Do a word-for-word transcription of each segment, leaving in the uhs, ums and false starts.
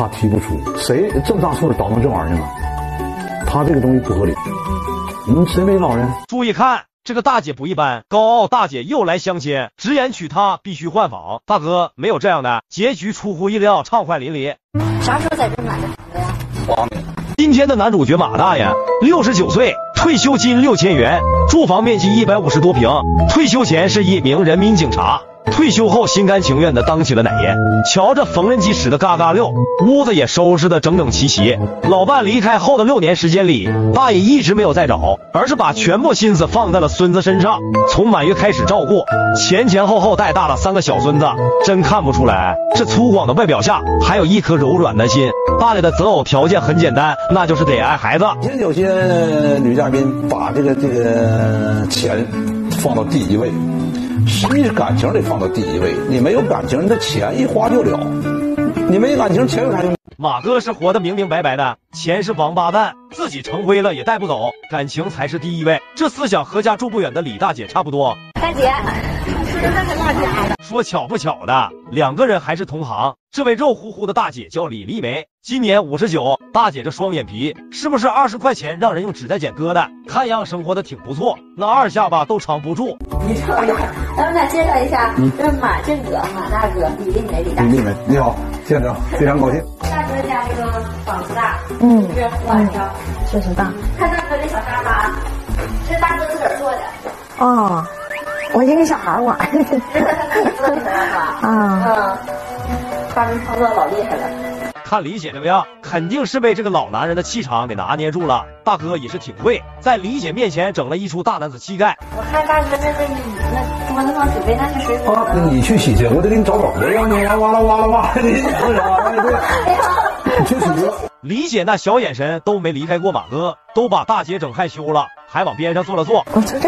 他提不出，谁正大错倒腾这玩意儿呢？他这个东西不合理。嗯，谁没老人？ 注意看，这个大姐不一般，高傲大姐又来相亲，直言娶她必须换房。大哥没有这样的，结局出乎意料，畅快淋漓。 啥时候在这买的房子呀？ 八年。 今天的男主角马大爷，六十九岁，退休金六千元，住房面积一百五十多平，退休前是一名人民警察。退休后心甘情愿地当起了奶爷，瞧着缝纫机使得嘎嘎溜，屋子也收拾得整整齐齐。老伴离开后的六年时间里，大爷一直没有再找，而是把全部心思放在了孙子身上，从满月开始照顾，前前后后带大了三个小孙子，真看不出来这粗犷的外表下还有一颗柔软的心。大爷的择偶条件很简单，那就是得爱孩子。 现在有些女嘉宾把这个这个钱放到第一位。实际是感情得放到第一位，你没有感情，你的钱一花就了。你没感情，钱有啥用？ 马哥是活得明明白白的，钱是王八蛋，自己成灰了也带不走，感情才是第一位。这思想和家住不远的李大姐差不多。 大姐，是那个大家的。 说巧不巧的，两个人还是同行。这位肉乎乎的大姐叫李丽梅，今年五十九。大姐这双眼皮，是不是二十块钱让人用指甲剪割的？看样生活的挺不错，那二下巴都藏不住。 你瞅瞅，咱们俩介绍一下，嗯、这是马正哥、马大哥、李丽梅、李大姐。 李丽梅，你好，见着，非常高兴。 大哥家这个房子大，嗯，是晚上确实大。 看大哥这小沙发，是大哥自个儿做的。 哦，我一个小孩玩。 这是他自己做的小沙发。啊，嗯，发明创作老厉害了。 看李姐怎么样？肯定是被这个老男人的气场给拿捏住了。大哥也是挺会，在李姐面前整了一出大男子气概。 我看大哥这个那桌子上准备那些水果。 啊，你去洗去，我得给你找找。让你哇哇啦哇啦哇，你那啥？对，你去洗去。 李姐那小眼神都没离开过马哥，都把大姐整害羞了，还往边上坐了坐。 我坐这。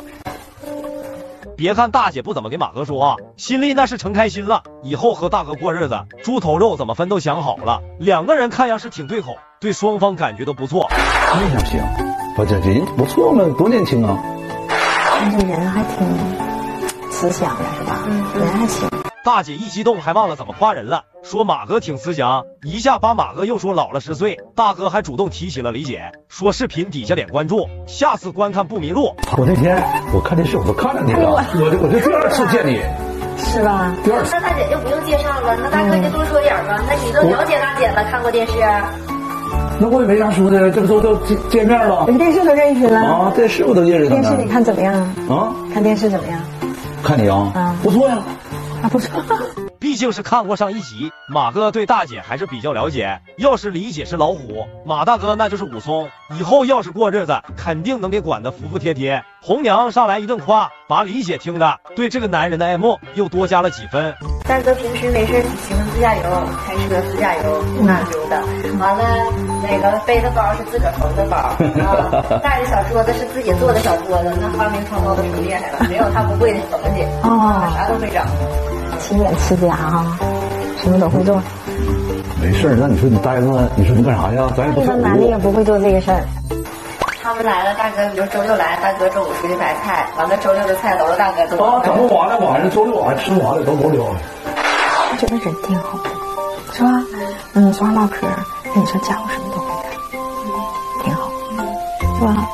别看大姐不怎么给马哥说话，心里那是成开心了。以后和大哥过日子，猪头肉怎么分都想好了。两个人看样是挺对口，对双方感觉都不错。 那样行，我这人不错嘛，多年轻啊！ 这人还挺慈祥的，是吧？嗯，人还行。 大姐一激动还忘了怎么夸人了，说马哥挺慈祥，一下把马哥又说老了十岁。大哥还主动提起了李姐，说视频底下点关注，下次观看不迷路。 我那天我看电视我都看着你了，我这我这第二次见你， 是吧？ 第二次。 那大姐就不用介绍了，那大哥就多说点吧。那你都了解大姐了，看过电视？ 那我也没啥说的，这不都都见见面了？ 连电视都认识了啊？电视我都认识。 电视你看怎么样啊？ 看电视怎么样？ 看你啊，啊，不错呀。 啊，不错， 毕竟是看过上一集，马哥对大姐还是比较了解。要是李姐是老虎，马大哥那就是武松。以后要是过日子，肯定能给管得服服帖帖。红娘上来一顿夸，把李姐听的对这个男人的爱慕又多加了几分。 大哥平时没事喜欢自驾游，开车自驾游哪溜达，完了那个背的包是自个儿缝的包啊，带着小桌子是自己做的小桌子，那发明创造的挺厉害了，没有他不会的缝去哦，啥都会整。 勤俭持家哈，什么都会做。 没事儿，那你说你呆着，你说你干啥呀？咱也不。 那男的也不会做这个事儿。 他们来了，大哥，比如周六来，大哥周五出去买菜，完了周六的菜都是大哥做。 啊，整不完了，晚上周六晚上吃完了都都溜。 我觉得人挺好的，是吧？嗯，说话唠嗑，跟你说家务什么都会干，挺好，是吧？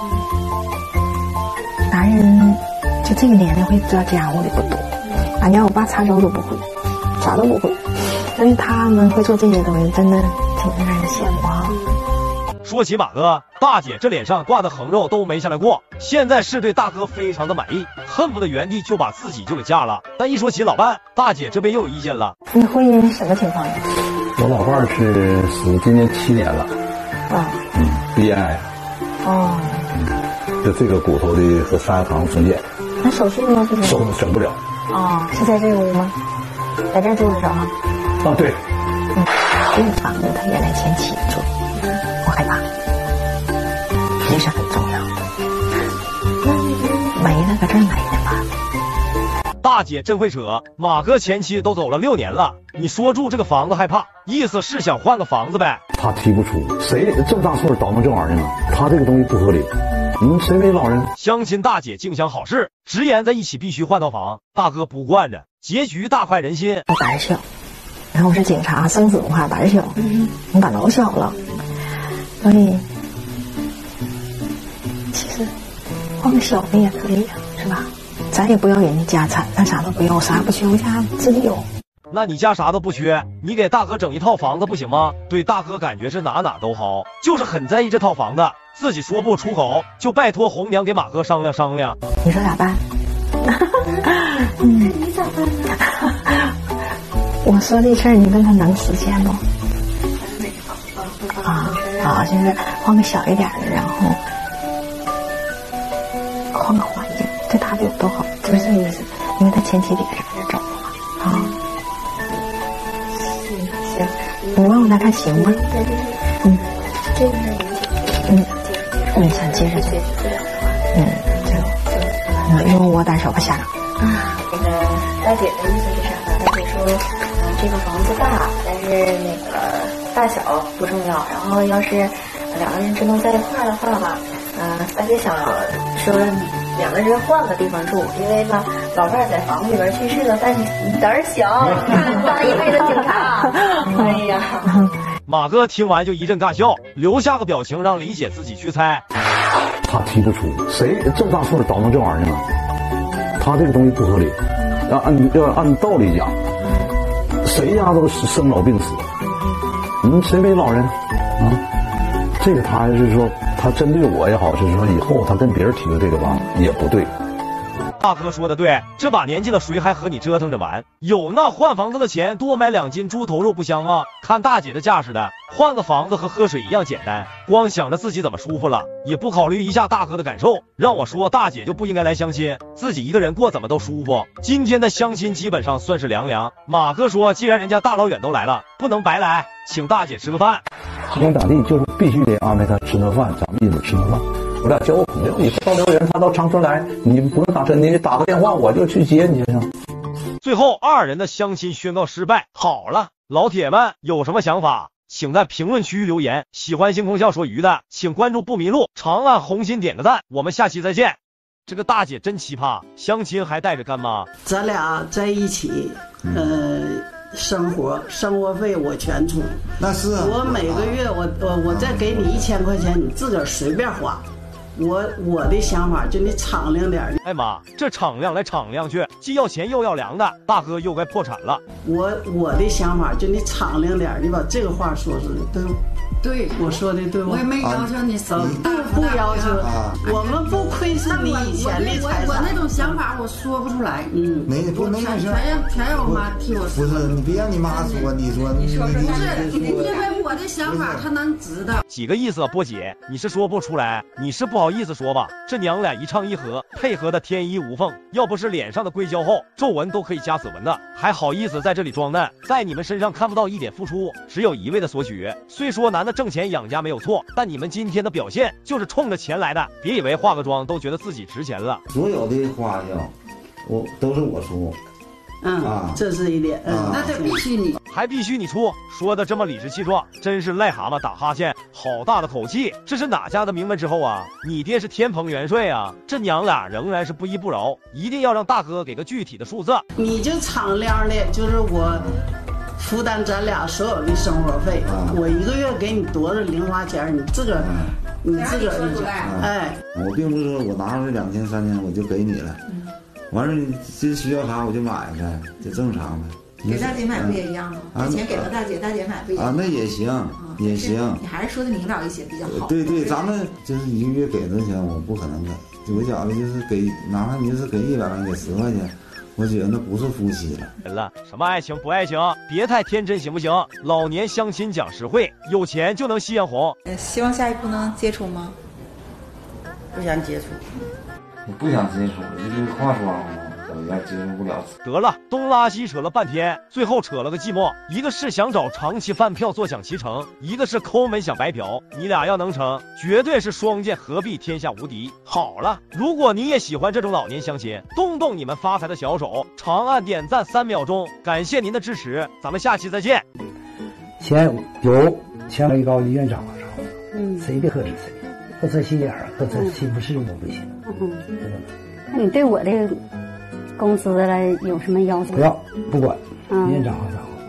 男人就这个年龄会做家务的不多，俺家我爸擦手都不会，啥都不会，但是他们会做这些东西，真的挺让人羡慕啊。 说起马哥，大姐这脸上挂的横肉都没下来过，现在是对大哥非常的满意，恨不得原地就把自己就给嫁了。但一说起老伴，大姐这边又有意见了。 你婚姻什么情况？ 我老伴是死今年七年了，啊，嗯，鼻咽癌。哦，嗯，就这个骨头的和三下膛重建。 那手术呢？ 手术整不了。 哦，是在这个屋吗？在这儿住的时候？ 啊，对。 嗯，这个房子他原来前妻住。我害怕，也是很重要的。没了，搁这儿没了吧？ 大姐真会扯，马哥前妻都走了六年了，你说住这个房子害怕，意思是想换个房子呗？ 他提不出，谁正大错倒腾这玩意儿呢？他这个东西不合理。嗯，谁没老人？ 相亲大姐净想好事，直言在一起必须换套房。大哥不惯着，结局大快人心。 我胆小，啊， 然后我是警察，生死不怕胆小，你胆老小了，所以其实换个小的也可以呀，是吧？咱也不要人家家产，咱啥都不要，啥不缺，我家自己有。 那你家啥都不缺，你给大哥整一套房子不行吗？对大哥感觉是哪哪都好，就是很在意这套房子，自己说不出口，就拜托红娘给马哥商量商量。 你说咋办？ 嗯，你咋办呢？ 我说这事儿，你问他能实现不？啊啊，就是换个小一点的，然后换个环境，对他有多好，就是这意思。因为他前期得是跟着走了嘛，啊。行，你问问他看行吗？嗯， 这个呢， 嗯嗯，想接着去，嗯，就嗯，因为我胆小不瞎整啊。那个大姐的意思是啥呢？大姐说，嗯，这个房子大，但是那个大小不重要。然后要是两个人只能在一块儿的话吧，嗯、呃，大姐想说两个人换个地方住，因为吧，老伴儿在房子里边去世了，但是胆儿小，当一辈子警察。哎呀， 马哥听完就一阵尬笑，留下个表情让李姐自己去猜。 他提不出，谁这么大岁数倒腾这玩意儿呢？他这个东西不合理。要按要按道理讲，谁家都是生老病死，嗯，谁没老人啊？这个他还是说他针对我也好，是说以后他跟别人提的这个吧也不对。 大哥说的对，这把年纪了，谁还和你折腾着玩？有那换房子的钱，多买两斤猪头肉不香吗？看大姐的架势的，换个房子和喝水一样简单，光想着自己怎么舒服了，也不考虑一下大哥的感受。让我说，大姐就不应该来相亲，自己一个人过怎么都舒服。今天的相亲基本上算是凉凉。马哥说，既然人家大老远都来了，不能白来，请大姐吃个饭。 不管咋地，就是必须得安排他吃顿饭，咱们一起吃顿饭。我俩交个朋友，你到辽源，他到长春来，你不用打车，你打个电话我就去接你去。 最后二人的相亲宣告失败。好了，老铁们有什么想法，请在评论区留言。喜欢星空笑说鱼的，请关注不迷路，长按红心点个赞，我们下期再见。这个大姐真奇葩，相亲还带着干妈。 咱俩在一起，呃。生活生活费我全出， 那是我每个月我我我再给你一千块钱，你自个儿随便花。我我的想法就你敞亮点。 哎妈，这敞亮来敞亮去，既要钱又要粮的，大哥又该破产了。 我我的想法就你敞亮点，你把这个话说出来，对不？对，我说的对不？ 我也没要求你什么， 不不要求，我们不亏是你以前的财产。 我那种想法我说不出来， 嗯， 没不没事， 全让全让我妈替我说。 不是你别让你妈说，你说你说不是，因为我的想法她能知道。 几个意思啊，波姐，你是说不出来，你是不好意思说吧？这娘俩一唱一和，配合的天衣无缝，要不是脸上的硅胶厚，皱纹都可以加死纹的，还好意思在这里装嫩，在你们身上看不到一点付出，只有一味的索取。虽说男的挣钱养家没有错，但你们今天的表现就是冲着钱来的，别以为化个妆都觉得自己值钱了。 所有的花销我都是我出， 嗯啊，这是一点，嗯， 啊、 那这必须你， 还必须你出，说的这么理直气壮，真是癞蛤蟆打哈欠，好大的口气！这是哪家的名门之后啊？你爹是天蓬元帅啊！这娘俩仍然是不依不饶，一定要让大哥给个具体的数字。 你就敞亮的，就是我负担咱俩所有的生活费，啊、我一个月给你多少零花钱，你自个儿，嗯、你自个儿就哎， 我并不是说我拿出来两千三千我就给你了。嗯完事你这需要啥我就买呗，这正常呗。 给大姐买不也一样吗？把钱给了大姐，大姐买不也啊？那也行，啊、也行。 你还是说的明了一些比较好。 对对，咱们就是一个月给的钱，我不可能的。我觉得就是给，哪怕你就是给一百块钱，给十块钱，我觉得那不是夫妻了。 人了，什么爱情不爱情，别太天真行不行？老年相亲讲实惠，有钱就能夕阳红。 呃，希望下一步能接触吗？ 不想接触。 我不想接触，就是化妆嘛，我有点接受不了。 得了，东拉西扯了半天，最后扯了个寂寞。一个是想找长期饭票坐享其成，一个是抠门想白嫖。你俩要能成，绝对是双剑合璧，天下无敌。好了，如果你也喜欢这种老年相亲，动动你们发财的小手，长按点赞三秒钟，感谢您的支持，咱们下期再见。 钱有钱没高的院长上，嗯，谁的合适谁。不测心眼儿，不测心不适用都不行。 嗯，那你对我这个公司来有什么要求？ 不要，不管， 嗯， 院长好啥好。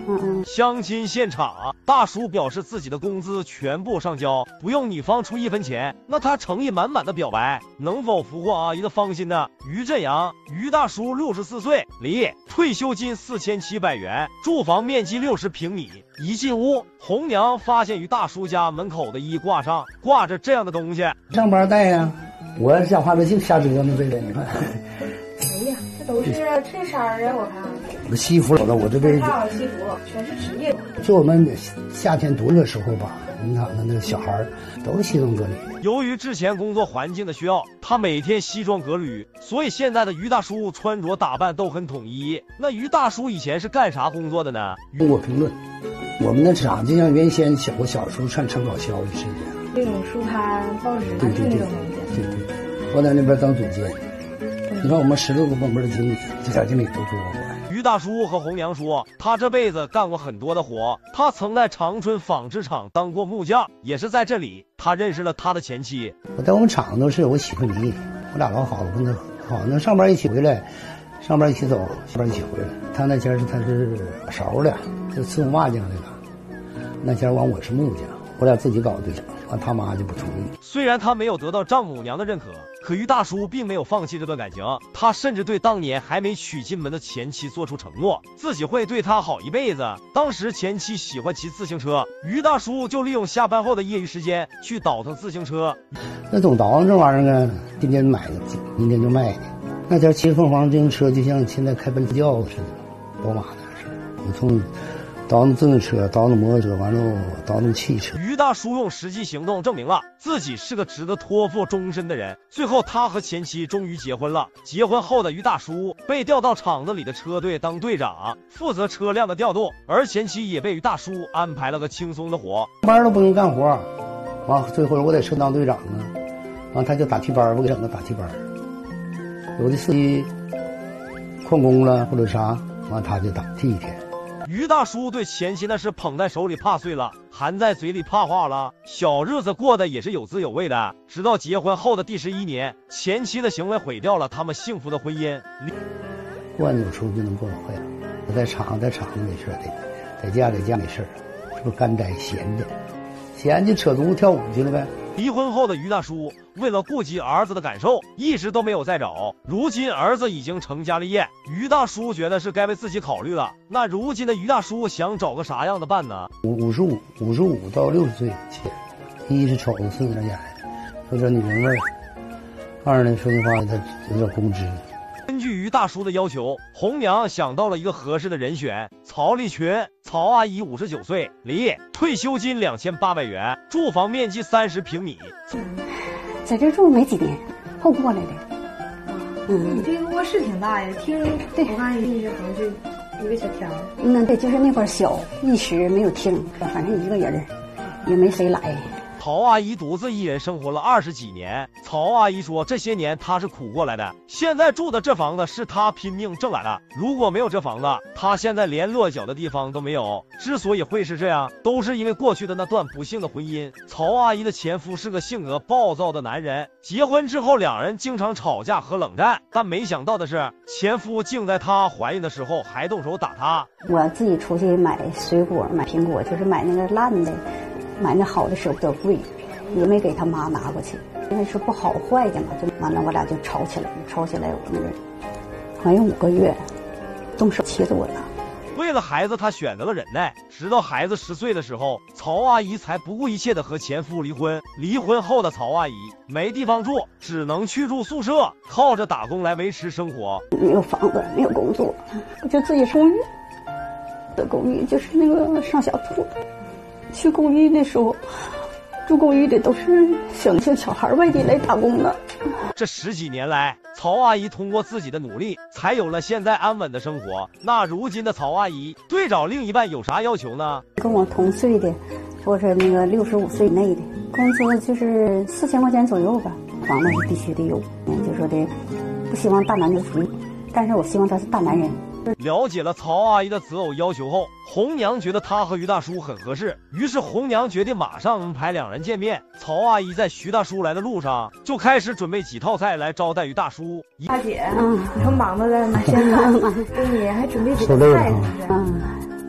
嗯嗯。 相亲现场，大叔表示自己的工资全部上交，不用女方出一分钱。那他诚意满满的表白，能否俘获阿姨的芳心呢？于振阳，于大叔六十四岁，离，退休金四千七百元，住房面积六十平米。一进屋，红娘发现于大叔家门口的衣挂上挂着这样的东西， 上班带呀、啊。我想话这就瞎折腾这个，你看。 哎呀，这都是衬衫啊，我看。 我西服了，我这边。 西服全是职业。 就我们夏天读的时候吧，你看那那小孩都是西装革履。 由于之前工作环境的需要，他每天西装革履，所以现在的于大叔穿着打扮都很统一。那于大叔以前是干啥工作的呢？ 中国评论，我们那厂就像原先小我小时候上参考销的是这样。 这种书刊、报纸， 对对对对对。我在那边当总监，你看我们十六个部门的经理、计价经理都做过。 于大叔和红娘说，他这辈子干过很多的活，他曾在长春纺织厂当过木匠，也是在这里他认识了他的前妻。 我在我们厂都是我喜欢你，我俩老好，我跟他好，那上班一起回来，上班一起走，下班一起回来。他那家是他是勺的，就伺候麻将的了，那家完我是木匠，我俩自己搞对象。他妈就不同意。 虽然他没有得到丈母娘的认可，可于大叔并没有放弃这段感情，他甚至对当年还没娶进门的前妻做出承诺，自己会对她好一辈子。当时前妻喜欢骑自行车，于大叔就利用下班后的业余时间去倒腾自行车。 那总倒腾这玩意儿啊，今天买的，明天就卖的。那条骑凤凰自行车就像现在开奔驰轿似的，宝马的事。我从倒腾自行车，倒腾摩托车，完了倒腾汽车。 于大叔用实际行动证明了自己是个值得托付终身的人。最后，他和前妻终于结婚了。结婚后的于大叔被调到厂子里的车队当队长，负责车辆的调度，而前妻也被于大叔安排了个轻松的活， 班都不用干活。啊，最后我在车当队长呢，完他就打替班，我给整个打替班。有的司机旷工了或者啥，完他就打替一天。 于大叔对前妻那是捧在手里怕碎了，含在嘴里怕化了，小日子过得也是有滋有味的。直到结婚后的第十一年，前妻的行为毁掉了他们幸福的婚姻。 惯有时候就能惯坏了。我在厂在厂子没事的，在家在家没事，这不干摘闲的，闲就扯犊子跳舞去了呗。 离婚后的于大叔为了顾及儿子的感受，一直都没有再找。如今儿子已经成家立业，于大叔觉得是该为自己考虑了。那如今的于大叔想找个啥样的伴呢？ 五十五五十五到六十岁前，一是瞅着岁数点的，有点女人味儿；二呢，说句话他有点工资。 根据于大叔的要求，红娘想到了一个合适的人选——曹丽群。曹阿姨五十九岁，离，退休金两千八百元，住房面积三十平米。 在这住没几年，后过来的。 嗯，你这个卧室挺大呀，厅对，我看一直好像就一个小厅。 嗯，对，就是那会儿小，一时没有厅，反正一个人也没谁来。 曹阿姨独自一人生活了二十几年。曹阿姨说，这些年她是苦过来的，现在住的这房子是她拼命挣来的。如果没有这房子，她现在连落脚的地方都没有。之所以会是这样，都是因为过去的那段不幸的婚姻。曹阿姨的前夫是个性格暴躁的男人，结婚之后两人经常吵架和冷战，但没想到的是，前夫竟在她怀孕的时候还动手打她。 我自己出去买水果，买苹果，就是买那个烂的，买那好的舍不得贵，也没给他妈拿过去，因为是不好坏的嘛，就完了我俩就吵起来，吵起来我那个怀孕五个月，动手气死我了。 为了孩子，她选择了忍耐，直到孩子十岁的时候，曹阿姨才不顾一切的和前夫离婚。离婚后的曹阿姨没地方住，只能去住宿舍，靠着打工来维持生活。 没有房子，没有工作，我就自己住公寓。的公寓就是那个上下铺的。去公寓的时候，住公寓的都是小小小孩外地来打工的。 这十几年来，曹阿姨通过自己的努力，才有了现在安稳的生活。那如今的曹阿姨对找另一半有啥要求呢？ 跟我同岁的，或者那个六十五岁以内的，工资就是四千块钱左右吧。房子是必须得有，就说的不希望大男子主义，但是我希望他是大男人。 了解了曹阿姨的择偶要求后，红娘觉得她和于大叔很合适，于是红娘决定马上安排两人见面。曹阿姨在徐大叔来的路上就开始准备几套菜来招待于大叔。 大姐，嗯，你说忙着了，现在给你还准备几个菜，是不是？嗯，啊，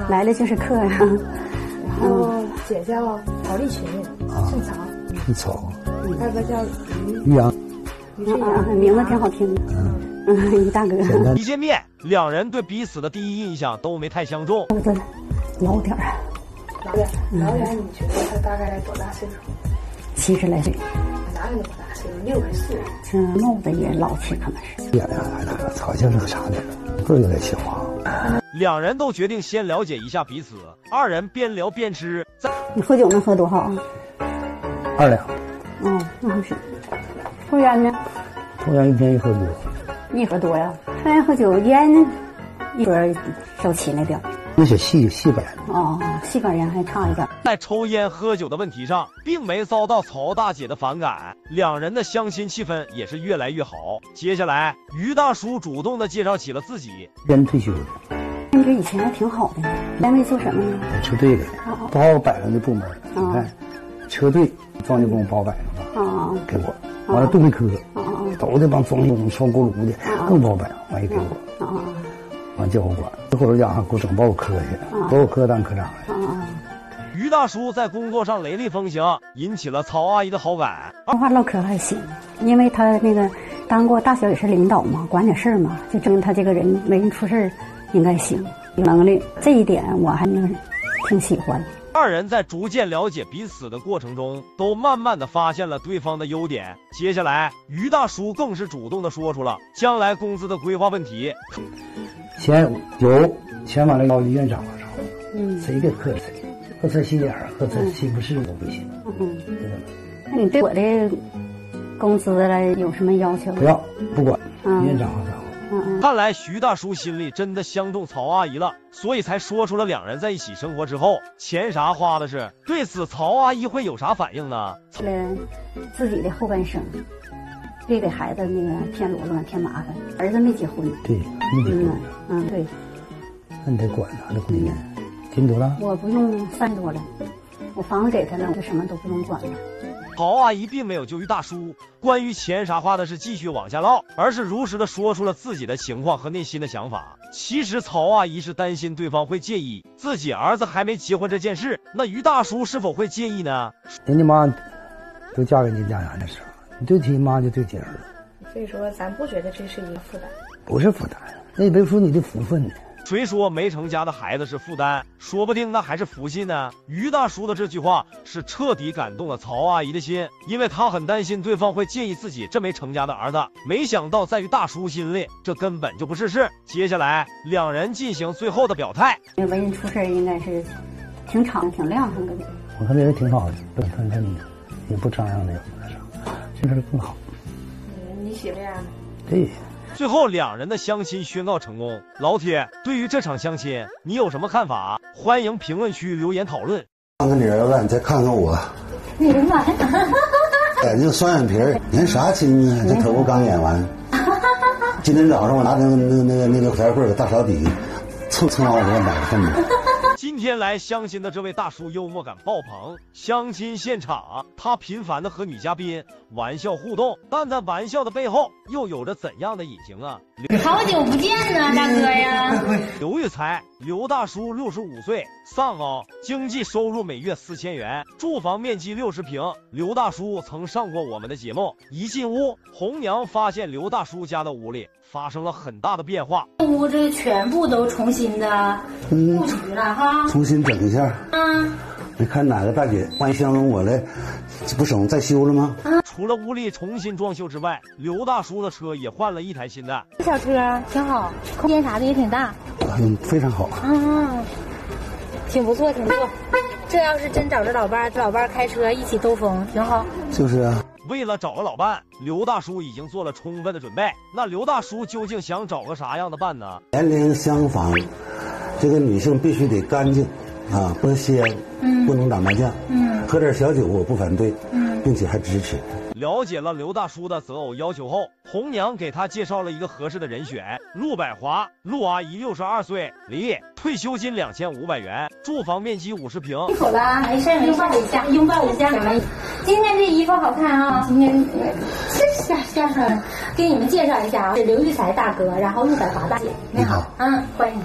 来了就是客呀。 然后姐叫曹丽群，姓曹。 姓曹。 大哥叫于洋。 啊，名字挺好听的。嗯，于大哥。 一见面，两人对彼此的第一印象都没太相中。 对，老点儿。 老远，老远，你觉得他大概多大岁数？ 七十来岁。 哪有那么大岁数？六十四。 这貌子也老气，可能是。 脸呀，好像是个啥的，会有点气话。 两人都决定先了解一下彼此，二人边聊边吃。在你喝酒能喝多少啊？ 二两。 哦，那不是。抽烟呢？ 抽烟一天一盒多。 一盒多呀？抽烟喝酒烟，一盒烧气那边。 那是细细板哦，细板烟还差一点。 在抽烟喝酒的问题上，并没遭到曹大姐的反感，两人的相亲气氛也是越来越好。接下来，于大叔主动的介绍起了自己。 人退休的， 感觉以前还挺好的，单位做什么呢？ 车队的，包摆上的部门。你看，车队装修工包摆上了，啊，给我。完了，动力科，都这帮装修烧锅炉的，更包摆，完也给我。啊。完教务管，这后头家给我整保科去，保科当科长了。 于大叔在工作上雷厉风行，引起了曹阿姨的好感。 说话唠嗑还行，因为他那个当过大小也是领导嘛，管点事儿嘛，就证明他这个人为人处事应该行，有能力。这一点我还能挺喜欢。 二人在逐渐了解彼此的过程中，都慢慢的发现了对方的优点。接下来，于大叔更是主动的说出了将来工资的规划问题。 钱有钱完了要院长了，嗯，谁给克谁，或者心眼儿，或者心不是都不行。 嗯，那你对我的工资了有什么要求？ 不要，不管，院长好啥。 嗯嗯。 看来徐大叔心里真的相中曹阿姨了，所以才说出了两人在一起生活之后钱啥花的事。对此，曹阿姨会有啥反应呢？ 为了自己的后半生。别给孩子那个添罗乱添麻烦，儿子没结婚。 对，没结婚。 嗯，对。 那你得管他这婚姻，今多大？ 我不用三十多了，我房子给他了，我就什么都不用管了。 曹阿姨并没有就于大叔关于钱啥花的事继续往下唠，而是如实的说出了自己的情况和内心的想法。其实曹阿姨是担心对方会介意自己儿子还没结婚这件事，那于大叔是否会介意呢？ 人家妈都嫁给你家人的时候。你对亲妈就对亲儿子， 所以说咱不觉得这是一个负担， 不是负担，那也别说你的福分呢。 谁说没成家的孩子是负担？说不定那还是福气呢。于大叔的这句话是彻底感动了曹阿姨的心，因为她很担心对方会介意自己这没成家的儿子。没想到在于大叔心里，这根本就不是事。接下来，两人进行最后的表态。 为人处事应该是挺敞挺亮很个的。 我看这人挺好的，不看看你，也不张扬的，那啥。这事更好。 嗯，你媳妇呀？ 对。 最后两人的相亲宣告成功。老铁，对于这场相亲，你有什么看法？欢迎评论区留言讨论。 看看你儿子，你再看看我。 你的妈呀！ 哎，这个双眼皮儿，你看啥亲啊？这头发刚演完。今天早上我拿那个那个那个那个牌棍给大扫地，蹭蹭完我给买个份子。 今天来相亲的这位大叔幽默感爆棚，相亲现场他频繁的和女嘉宾玩笑互动，但在玩笑的背后又有着怎样的隐情啊？ 好久不见呢，大哥呀！ 刘育才，刘大叔六十五岁，丧偶，经济收入每月四千元，住房面积六十平。刘大叔曾上过我们的节目，一进屋，红娘发现刘大叔家的屋里发生了很大的变化， 屋子全部都重新的布局了哈， 重新整一下。 嗯， 你看哪个大姐万一相中我来，这不省再修了吗？ 嗯， 除了屋里重新装修之外，刘大叔的车也换了一台新的。 这小车挺好，空间啥的也挺大， 嗯，非常好。 嗯，挺不错，挺不错。这要是真找着老伴，老伴开车一起兜风，挺好。 就是啊。 为了找个老伴，刘大叔已经做了充分的准备。那刘大叔究竟想找个啥样的伴呢？ 年龄相仿，这个女性必须得干净啊，不吸烟，嗯，不能打麻将，嗯，喝点小酒我不反对，嗯，并且还支持。 了解了刘大叔的择偶要求后，红娘给他介绍了一个合适的人选——陆百华。陆阿姨六十二岁，离，退休金两千五百元，住房面积五十平。 辛苦了，没事，拥抱一下，拥抱一下。今天这衣服好看啊！今天这下下给你们介绍一下啊，是刘育才大哥，然后陆百华大姐。你好，嗯，欢迎。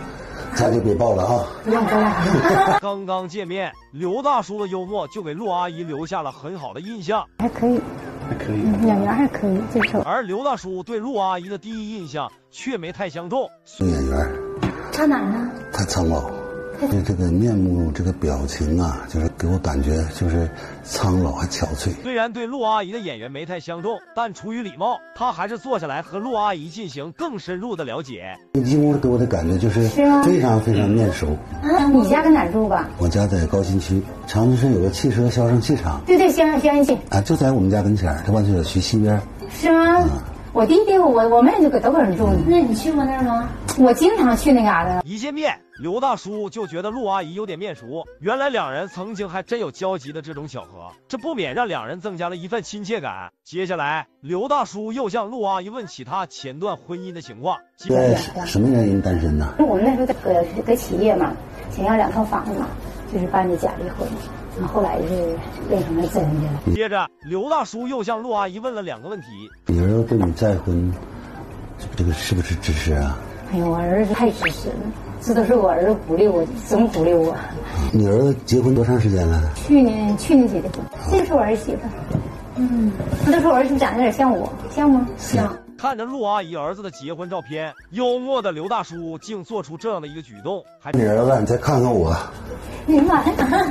家就别报了啊！ 不用了。 刚刚见面，刘大叔的幽默就给陆阿姨留下了很好的印象。 还可以， 还可以， 演员还可以，接受。 而刘大叔对陆阿姨的第一印象却没太相中。 演员差哪儿呢？ 太苍老。这这个面目，这个表情啊，就是给我感觉就是苍老还憔悴。 虽然对陆阿姨的演员没太相中，但出于礼貌，他还是坐下来和陆阿姨进行更深入的了解。 进屋给我的感觉就是非常非常面熟。 啊，你家跟哪儿住吧？ 我家在高新区长春市有个汽车销声器厂。 对对，销声销声器啊，就在我们家跟前儿，在万岁小区西边。 是吗？嗯我弟弟，我我妹就搁都搁人住呢。 那你去过那儿吗？ 我经常去那嘎达。 一见面，刘大叔就觉得陆阿姨有点面熟，原来两人曾经还真有交集的这种巧合，这不免让两人增加了一份亲切感。接下来，刘大叔又向陆阿姨问起他前段婚姻的情况。 对，什么原因单身呢？ 我们那时候在搁搁企业嘛，想要两套房子嘛，就是办的假离婚。后来是变成了真的。 接着，刘大叔又向陆阿姨问了两个问题： 你儿子对你再婚，这个是不是支持啊？ 哎呦，我儿子太支持了，这都是我儿子鼓励我，总鼓励我。 你儿子结婚多长时间了？ 去年去年结的婚，这个是我儿媳妇。嗯，他都说我儿媳妇长得有点像我，像吗？像。 看着陆阿姨儿子的结婚照片，幽默的刘大叔竟做出这样的一个举动，还你儿子，你再看看我。 你妈！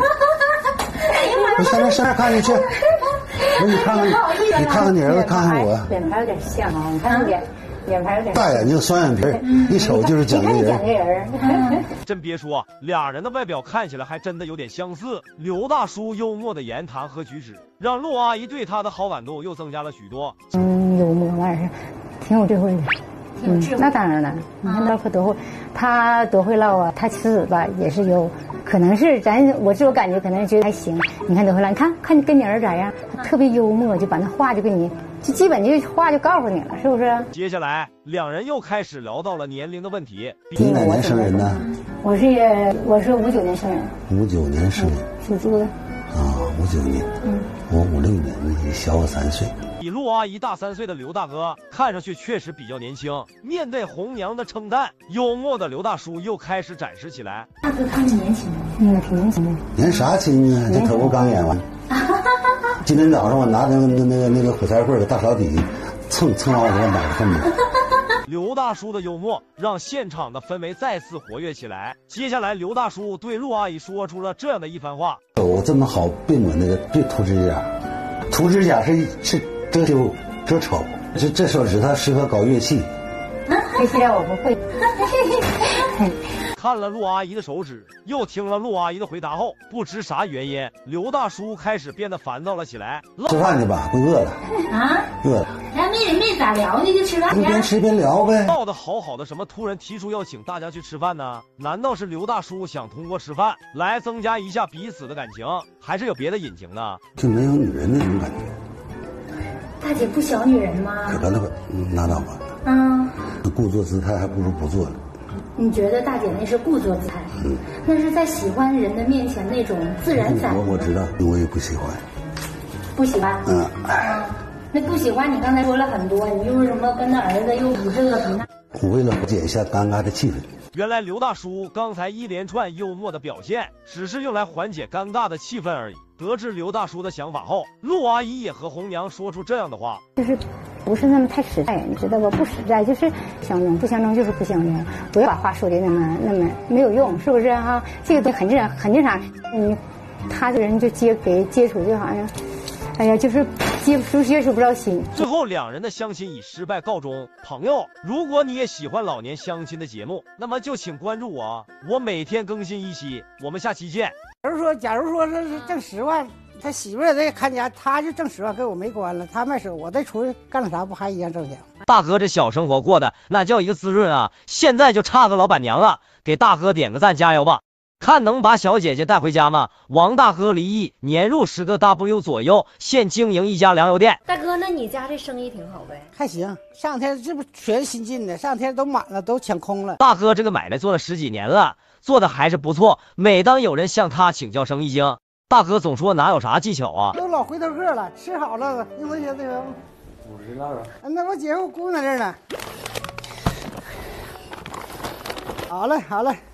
你上那上那看你去，你看看，你看看你儿子，看看我。 脸盘有点像啊，你看脸，脸盘有点。 大眼睛，双眼皮，一瞅就是讲究人。 讲究人。 真别说，俩人的外表看起来还真的有点相似。刘大叔幽默的言谈和举止，让陆阿姨对他的好感度又增加了许多。 嗯，幽默完事，挺有智慧的。嗯，那当然了，你看他可多会，他多会唠啊！他其实吧也是有，可能是咱我自我感觉可能觉得还行。你看多会唠，你看看你跟你儿子咋样？他特别幽默，就把那话就给你，就基本就话就告诉你了，是不是？ 接下来两人又开始聊到了年龄的问题。 你哪年生人呢？ 我是我是五九年生人。 五九年生人， 属猪的。 啊，五九年。嗯，我五六年，你小我三岁。 比陆阿姨大三岁的刘大哥，看上去确实比较年轻。面对红娘的称赞，幽默的刘大叔又开始展示起来。 大哥看着年轻， 嗯，挺年轻的。 年啥轻啊？这可不刚演完。今天早上我拿那个那个那个火柴棍搁大勺底蹭蹭完我给我买个份子。 刘大叔的幽默让现场的氛围再次活跃起来。接下来，刘大叔对陆阿姨说出了这样的一番话： 手这么好，别抹那个，别涂指甲，涂指甲是是遮羞遮丑。这这手指它适合搞乐器。 这些我不会。 看了陆阿姨的手指，又听了陆阿姨的回答后，不知啥原因，刘大叔开始变得烦躁了起来。 吃饭去吧，不饿了。 啊， 饿了。 咱没没咋聊呢，就吃饭去。 边吃边聊呗。 唠得好好的，什么突然提出要请大家去吃饭呢？难道是刘大叔想通过吃饭来增加一下彼此的感情，还是有别的隐情呢？ 就没有女人那种感觉。 大姐不小女人吗？ 可别那个拉倒吧。 嗯。 故作姿态还不如不做呢。 你觉得大姐那是故作姿态？嗯。那是在喜欢人的面前那种自然散。 我我知道，我也不喜欢。 不喜欢？ 嗯。 嗯。那不喜欢，你刚才说了很多，你又什么跟他儿子又比这个比那。 我为了缓解一下尴尬的气氛。 原来刘大叔刚才一连串幽默的表现，只是用来缓解尴尬的气氛而已。得知刘大叔的想法后，陆阿姨也和红娘说出这样的话： 就是不是那么太实在，你知道吧？不实在就是相中，不相中就是不相中，不要把话说的那么那么没有用，是不是哈？这个都很正常，很正常。你他这人就接给接触就好像，哎呀，就是接触接触不着心。 最后两人的相亲以失败告终。朋友，如果你也喜欢老年相亲的节目，那么就请关注我，我每天更新一期，我们下期见。 假如说，假如说这是挣十万，他媳妇儿也在看家，他就挣十万，跟我没关了。他卖手，我再出去干了啥，不还一样挣钱？ 大哥这小生活过的那叫一个滋润啊！现在就差个老板娘了，给大哥点个赞，加油吧！看能把小姐姐带回家吗？王大哥离异，年入十个 W 左右，现经营一家粮油店。 大哥，那你家这生意挺好呗？ 还行，上天这不全新进的，上天都满了，都抢空了。 大哥这个买卖做了十几年了，做的还是不错。每当有人向他请教生意经，大哥总说哪有啥技巧啊？ 都老回头客了，吃好了，用多少钱那个？ 五十那个。 那我姐夫姑在这儿呢。好嘞，好嘞。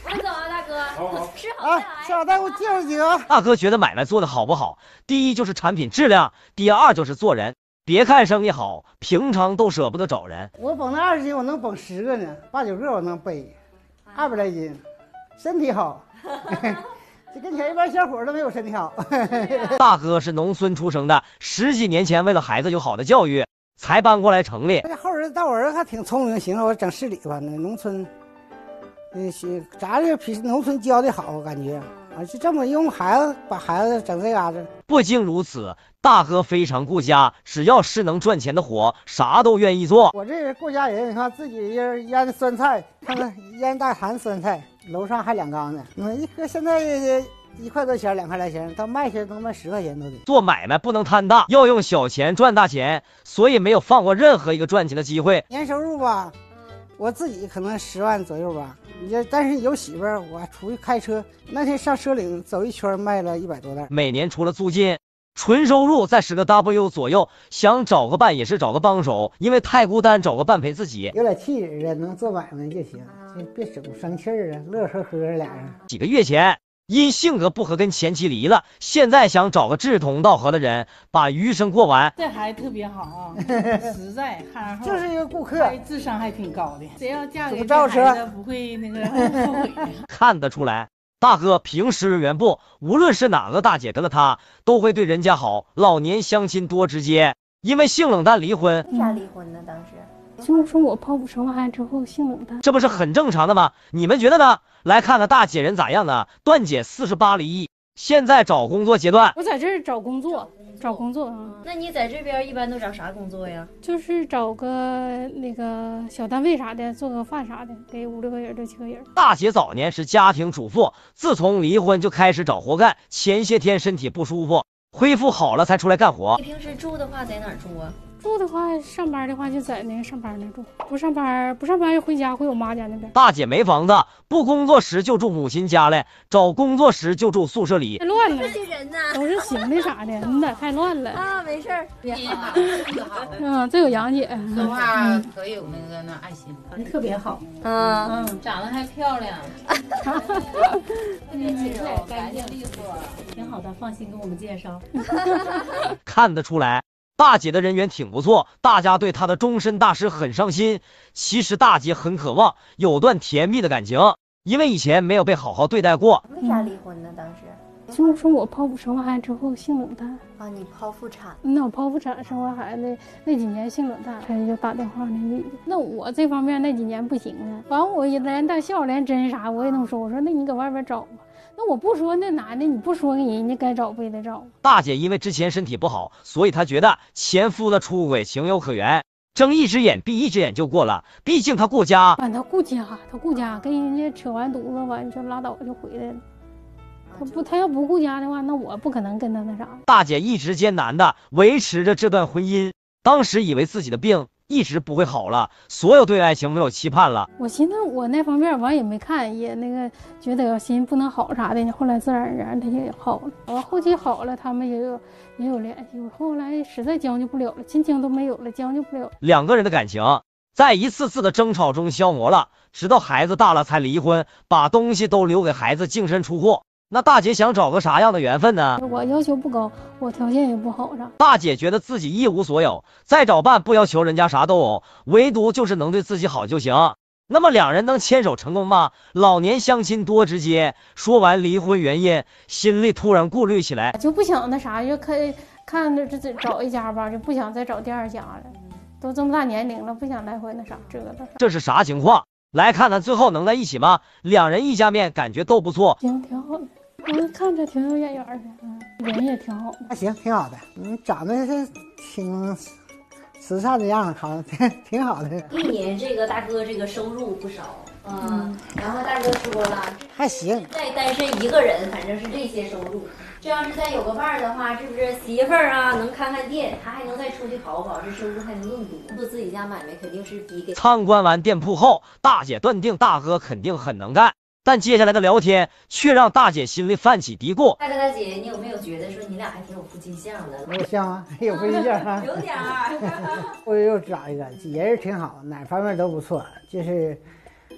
我们走啊，大哥。 好好。 吃好再来。 小大夫介绍几个。 大哥觉得买卖做的好不好，第一就是产品质量，第二就是做人。别看生意好，平常都舍不得找人。 我绷那二十斤，我能绷十个呢，八九个我能背，二百来斤，身体好。这跟前一帮小伙都没有身体好。 大哥是农村出生的，十几年前为了孩子有好的教育，才搬过来城里。 后儿到我儿子还挺聪明，行了，我整市里吧，那农村，嗯，咱这比农村教的好，我感觉。啊，就这么用孩子把孩子整这嘎子。 不仅如此，大哥非常顾家，只要是能赚钱的活，啥都愿意做。 我这人顾家人，你看自己腌腌酸菜，看看腌大坛酸菜，楼上还两缸呢。嗯，一颗现在一块多钱，两块来钱，到卖去能卖十块钱都得。 做买卖不能贪大，要用小钱赚大钱，所以没有放过任何一个赚钱的机会。 年收入吧，我自己可能十万左右吧。你这但是有媳妇儿，我出去开车，那天上蛇岭走一圈卖了一百多袋。 每年除了租金，纯收入在十个 W 左右。想找个伴也是找个帮手，因为太孤单，找个伴陪自己。 有点气质的，能做买卖就行，就别整生气儿啊，乐呵呵俩人。 几个月前，因性格不合跟前妻离了，现在想找个志同道合的人，把余生过完。 这孩子特别好啊，实在，看就是一个顾客， 智商还挺高的。谁要嫁给这孩子，不会那个后悔的。 看得出来，大哥平时人缘不，无论是哪个大姐得了他，都会对人家好。老年相亲多直接，因为性冷淡离婚。 为啥离婚呢？当时就是说我剖腹生完之后性冷淡， 这不是很正常的吗？你们觉得呢？来看看大姐人咋样呢？段姐四十八离异，现在找工作阶段。 我在这儿找工作，找工作啊。 那你在这边一般都找啥工作呀？ 就是找个那个小单位啥的，做个饭啥的，给五六个人、六七个人。 大姐早年是家庭主妇，自从离婚就开始找活干。前些天身体不舒服，恢复好了才出来干活。 你平时住的话在哪儿住啊？ 住的话，上班的话就在那个上班那住，不上班不上班就回家，回我妈家那边。 大姐没房子，不工作时就住母亲家了，找工作时就住宿舍里。 太乱了， 这些人呢都是行的啥的，嗯的太乱了啊，没事儿，别好， 嗯，这有杨姐， 说话可有那个那爱心，特别好， 嗯嗯，长得还漂亮，特别清瘦，干净利索，挺好的，放心给我们介绍。 看得出来。大姐的人缘挺不错，大家对她的终身大事很上心。其实大姐很渴望有段甜蜜的感情，因为以前没有被好好对待过。 为啥离婚呢？当时就是说我剖腹生完孩子之后性冷淡啊，你剖腹产？ 那我剖腹产生完孩子那几年性冷淡，他就打电话那女的。那我这方面那几年不行啊，完我连带笑连针啥我也能说，我说那你搁外边找吧。那我不说那男的，你不说人家该找不也得找。 大姐因为之前身体不好，所以她觉得前夫的出轨情有可原，睁一只眼闭一只眼就过了。毕竟她顾家， 完他顾家，他顾家跟人家扯完犊子完就拉倒就回来了。他不，他要不顾家的话，那我不可能跟他那啥。 大姐一直艰难的维持着这段婚姻，当时以为自己的病一直不会好了，所有对爱情没有期盼了。 我寻思我那方面完也没看，也那个觉得寻思不能好啥的，后来自然而然他也好了。完后期好了，他们也有也有联系。我后来实在将就不了了，亲情都没有了，将就不了。 两个人的感情在一次次的争吵中消磨了，直到孩子大了才离婚，把东西都留给孩子净身出户。那大姐想找个啥样的缘分呢？ 我要求不高，我条件也不好啥。 大姐觉得自己一无所有，再找伴不要求人家啥都有，唯独就是能对自己好就行。那么两人能牵手成功吗？老年相亲多直接。说完离婚原因，心里突然顾虑起来， 就不想那啥，就看看着这找一家吧，就不想再找第二家了。都这么大年龄了，不想来回那啥折腾。 这是啥情况？来看看最后能在一起吗？两人一家面感觉都不错， 行，挺好的。我看着挺有眼缘的，嗯，人也挺好的。 还行，挺好的。你长得是挺慈善的样子，好像挺好的。 一年这个大哥这个收入不少，嗯，然后大哥说了， 还行。 再单身一个人，反正是这些收入。这要是再有个伴儿的话，是不是媳妇儿啊能看看店，他还能再出去跑跑，这收入还能更多。做自己家买卖肯定是比给。 参观完店铺后，大姐断定大哥肯定很能干。但接下来的聊天却让大姐心里泛起嘀咕。 大哥大姐，你有没有觉得说你俩还挺有夫妻相的？ 有像啊，有夫妻相啊， 有点儿。 我又找一个，也是挺好，哪方面都不错，就是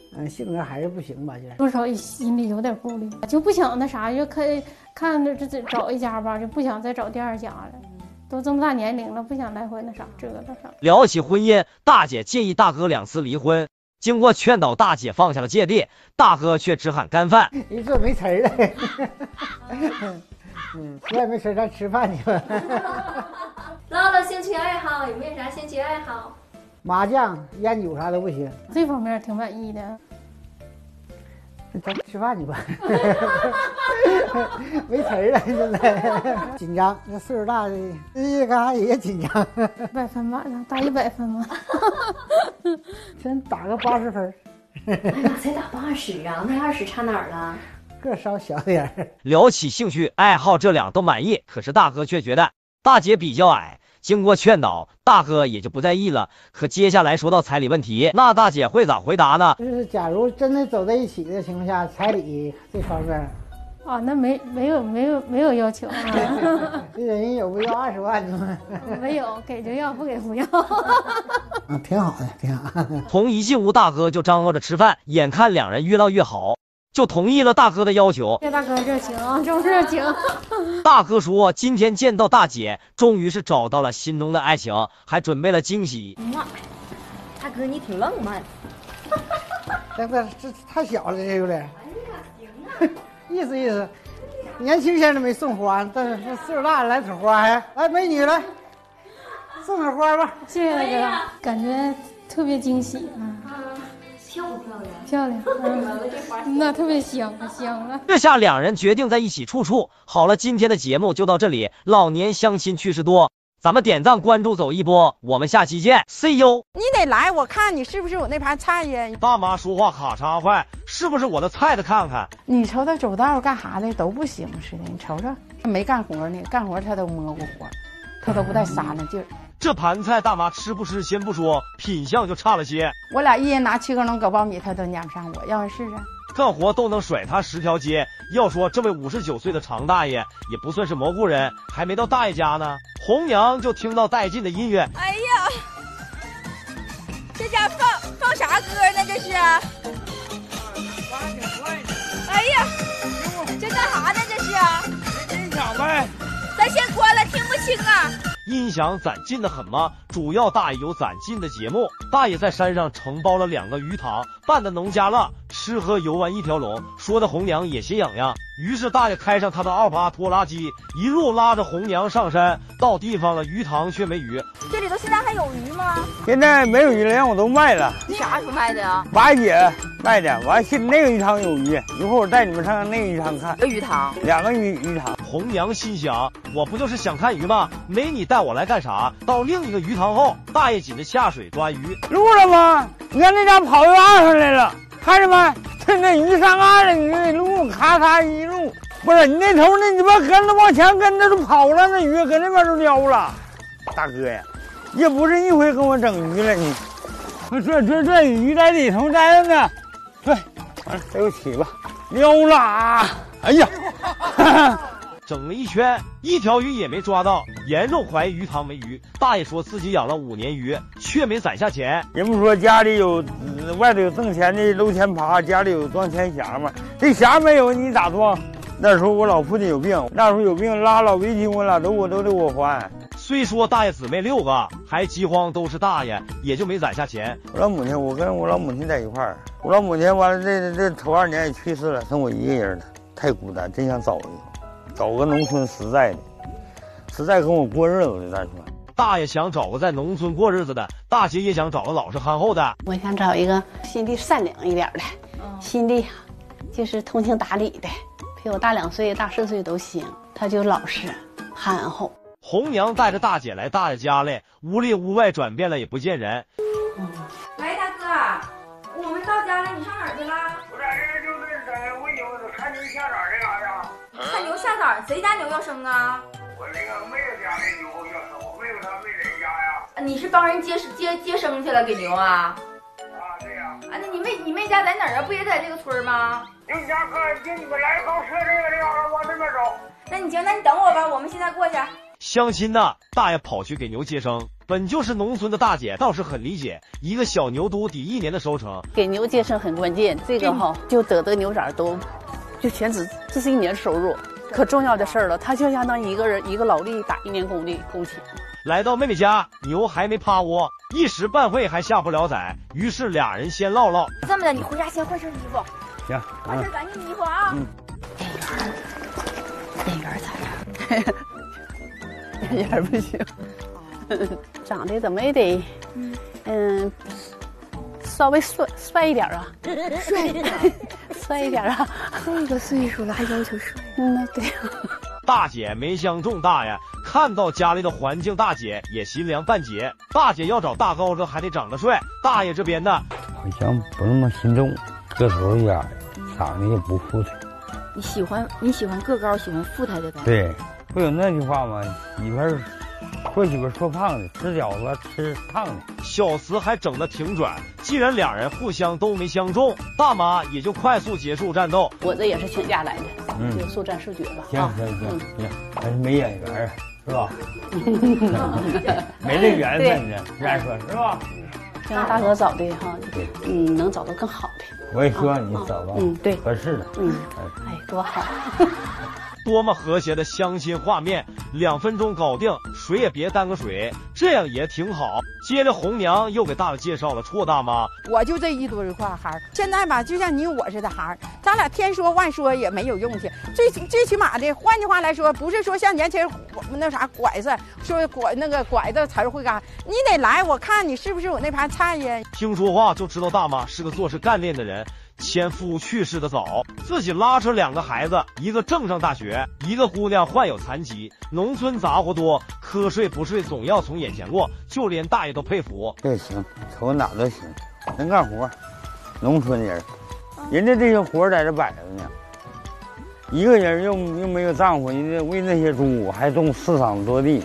嗯，性格还是不行吧，就是多少心里有点顾虑，就不想那啥，就看看着这找一家吧，就不想再找第二家了。都这么大年龄了，不想来回那啥折腾啥。 聊起婚姻，大姐建议大哥两次离婚。经过劝导，大姐放下了芥蒂，大哥却只喊干饭。 一这没词儿了。嗯，实在没事，咱吃饭去吧。 唠唠兴趣爱好，有没有啥兴趣爱好？ 麻将、烟酒啥都不行， 这方面挺满意的。 咱吃饭去吧。没词儿了，现在紧张。那岁数大的，这干啥也紧张。 一百分满了，打一百分吗？ 先打个八十分。 才打八十啊？那二十差哪儿了？ 个稍小点儿。 聊起兴趣爱好，这俩都满意，可是大哥却觉得大姐比较矮。经过劝导，大哥也就不在意了。可接下来说到彩礼问题，那大姐会咋回答呢？ 就是假如真的走在一起的情况下，彩礼这方面， 啊，那没没有没有没有要求啊。 这人有不要二十万的吗？ 没有，给就要，不给不要。 啊，挺好的，挺好。 从一进屋，大哥就张罗着吃饭，眼看两人越唠越好，就同意了大哥的要求。 谢大哥热情，真热情。 大哥说，今天见到大姐，终于是找到了心中的爱情，还准备了惊喜。 哇，大哥你挺浪漫。 这这这太小了，这有点。意思意思，年轻些的没送花，但是岁数大了来捧花还。来，美女来，送点花吧。 谢谢大哥，感觉特别惊喜啊。 漂不漂亮？ 漂亮，嗯，那特别香，香了。 这下两人决定在一起处处。好了，今天的节目就到这里。老年相亲趣事多，咱们点赞关注走一波，我们下期见 ，See you。 你得来，我看你是不是我那盘菜呀？ 大妈说话咔嚓快，是不是我的菜的看看？ 你瞅他走道干啥的都不行似的，你瞅瞅，没干活呢，干活他都摸过活，他都不带撒那劲儿。 这盘菜大妈吃不吃先不说，品相就差了些。 我俩一人拿七根能搁苞米，他都撵不上我，要是啊， 干活都能甩他十条街。要说这位五十九岁的常大爷也不算是蘑菇人，还没到大爷家呢，红娘就听到带劲的音乐。 哎呀，这家放放啥歌呢？这是？哎呀，这干啥呢？这是？ 音响呗。 咱先关了，听不清啊。 音响攒劲的很吗？主要大爷有攒劲的节目。大爷在山上承包了两个鱼塘，办的农家乐，吃喝游玩一条龙，说的红娘也心痒痒。于是大爷开上他的奥巴拖拉机，一路拉着红娘上山。到地方了，鱼塘却没鱼。 这里头现在还有鱼吗？ 现在没有鱼了，让我都卖了。 你啥时候卖的呀？ 八姐卖的。完，现那个鱼塘有鱼，一会儿我带你们上那个鱼塘看。 一个鱼塘， 两个鱼鱼塘。 红娘心想，我不就是想看鱼吗？没你带我来干啥？到另一个鱼塘后，大爷紧着下水抓鱼。 录了吗？你看那家跑到岸上来了，看着没？这那鱼上岸了，你得录，咔嚓一录。不是你那头那你把跟着往前跟着都跑了，那鱼搁那边都撩了。大哥呀，也不是一回跟我整鱼了，你这这这鱼在里头待着呢。对，完了带我起吧，撩了啊！哎呀， 整了一圈，一条鱼也没抓到，严重怀疑鱼塘没鱼。大爷说自己养了五年鱼，却没攒下钱。 人不说家里有、呃、外头有挣钱的搂钱耙，家里有装钱匣吗？这匣没有，你咋装？那时候我老父亲有病，那时候有病拉老围巾，我俩都我都得我还。 虽说大爷姊妹六个，还饥荒都是大爷，也就没攒下钱。 我老母亲，我跟我老母亲在一块儿，我老母亲完了这这头二年也去世了，剩我一个人了，太孤单，真想找一个，找个农村实在的，实在跟我过日子的。咱说， 大爷想找个在农村过日子的，大姐也想找个老实憨厚的。 我想找一个心地善良一点的，嗯、心地就是通情达理的。比我大两岁、大四岁都行，他就老实憨厚。 红娘带着大姐来大爷家来，屋里屋外转遍了也不见人。 嗯、喂，大哥，我们到家了，你上哪儿去了？ 我在这就是在喂牛，看牛下崽这嘎达。 看牛下崽，谁家牛要生啊？ 我那个妹子家的牛要生，我妹子她没人家呀。 你是帮人接接接生去了给牛啊？ 啊，对呀。 啊，那你妹你妹家在哪儿啊？不也在这个村吗？ 你家哥，就你们来高车这个地方，往这边走。 那你行，那你等我吧，我们现在过去。 相亲呢，大爷跑去给牛接生。本就是农村的大姐倒是很理解，一个小牛犊抵一年的收成。 给牛接生很关键，这个哈就得的牛崽多，就全职，这是一年收入，可重要的事儿了。它就相当于一个人一个劳力打一年工的工钱。 来到妹妹家，牛还没趴窝，一时半会还下不了崽，于是俩人先唠唠。 这么的，你回家先换身衣服。 行， 换身干净衣服啊。 嗯。眼缘咋样？眼缘不行。长得怎么也得，嗯，稍微帅帅一点啊， 帅帅一点啊。 这个岁数了还要求帅？ 嗯，对。 大姐没相中大爷，看到家里的环境，大姐也心凉半截。大姐要找大高个还得长得帅，大爷这边呢， 好像不那么心重，个头也矮，长得也不富态。 你喜欢你喜欢个高，喜欢富态的吧？ 对，不有那句话吗？媳妇儿。说媳妇说胖的，吃饺子吃烫的。 小厮还整得挺准，既然两人互相都没相中，大妈也就快速结束战斗。 我这也是请假来的， 嗯， 就速战速决吧。 行行行行，还是没眼缘啊，是吧？没这缘分呢，咱说是吧？ 希望大哥找的哈，嗯，能找到更好的。 我也希望你找到嗯对合适的。 嗯，哎，多好。 多么和谐的相亲画面，两分钟搞定，谁也别耽搁水，这样也挺好。接着红娘又给大爷介绍了绰大妈， 我就这一堆块孩儿，现在吧，就像你我似的孩儿，咱俩天说万说也没有用去。最最起码的，换句话来说，不是说像年轻人那啥拐子，说拐那个拐子词儿会干，你得来，我看你是不是有那盘菜呀。 听说话就知道大妈是个做事干练的人。前夫去世的早，自己拉扯两个孩子，一个正上大学，一个姑娘患有残疾。农村杂活多，瞌睡不睡总要从眼前过，就连大爷都佩服。 这行，瞅哪都行，能干活。农村人，人家这些活在这摆着呢。一个人又又没有丈夫，人家为那些猪还种四场多地，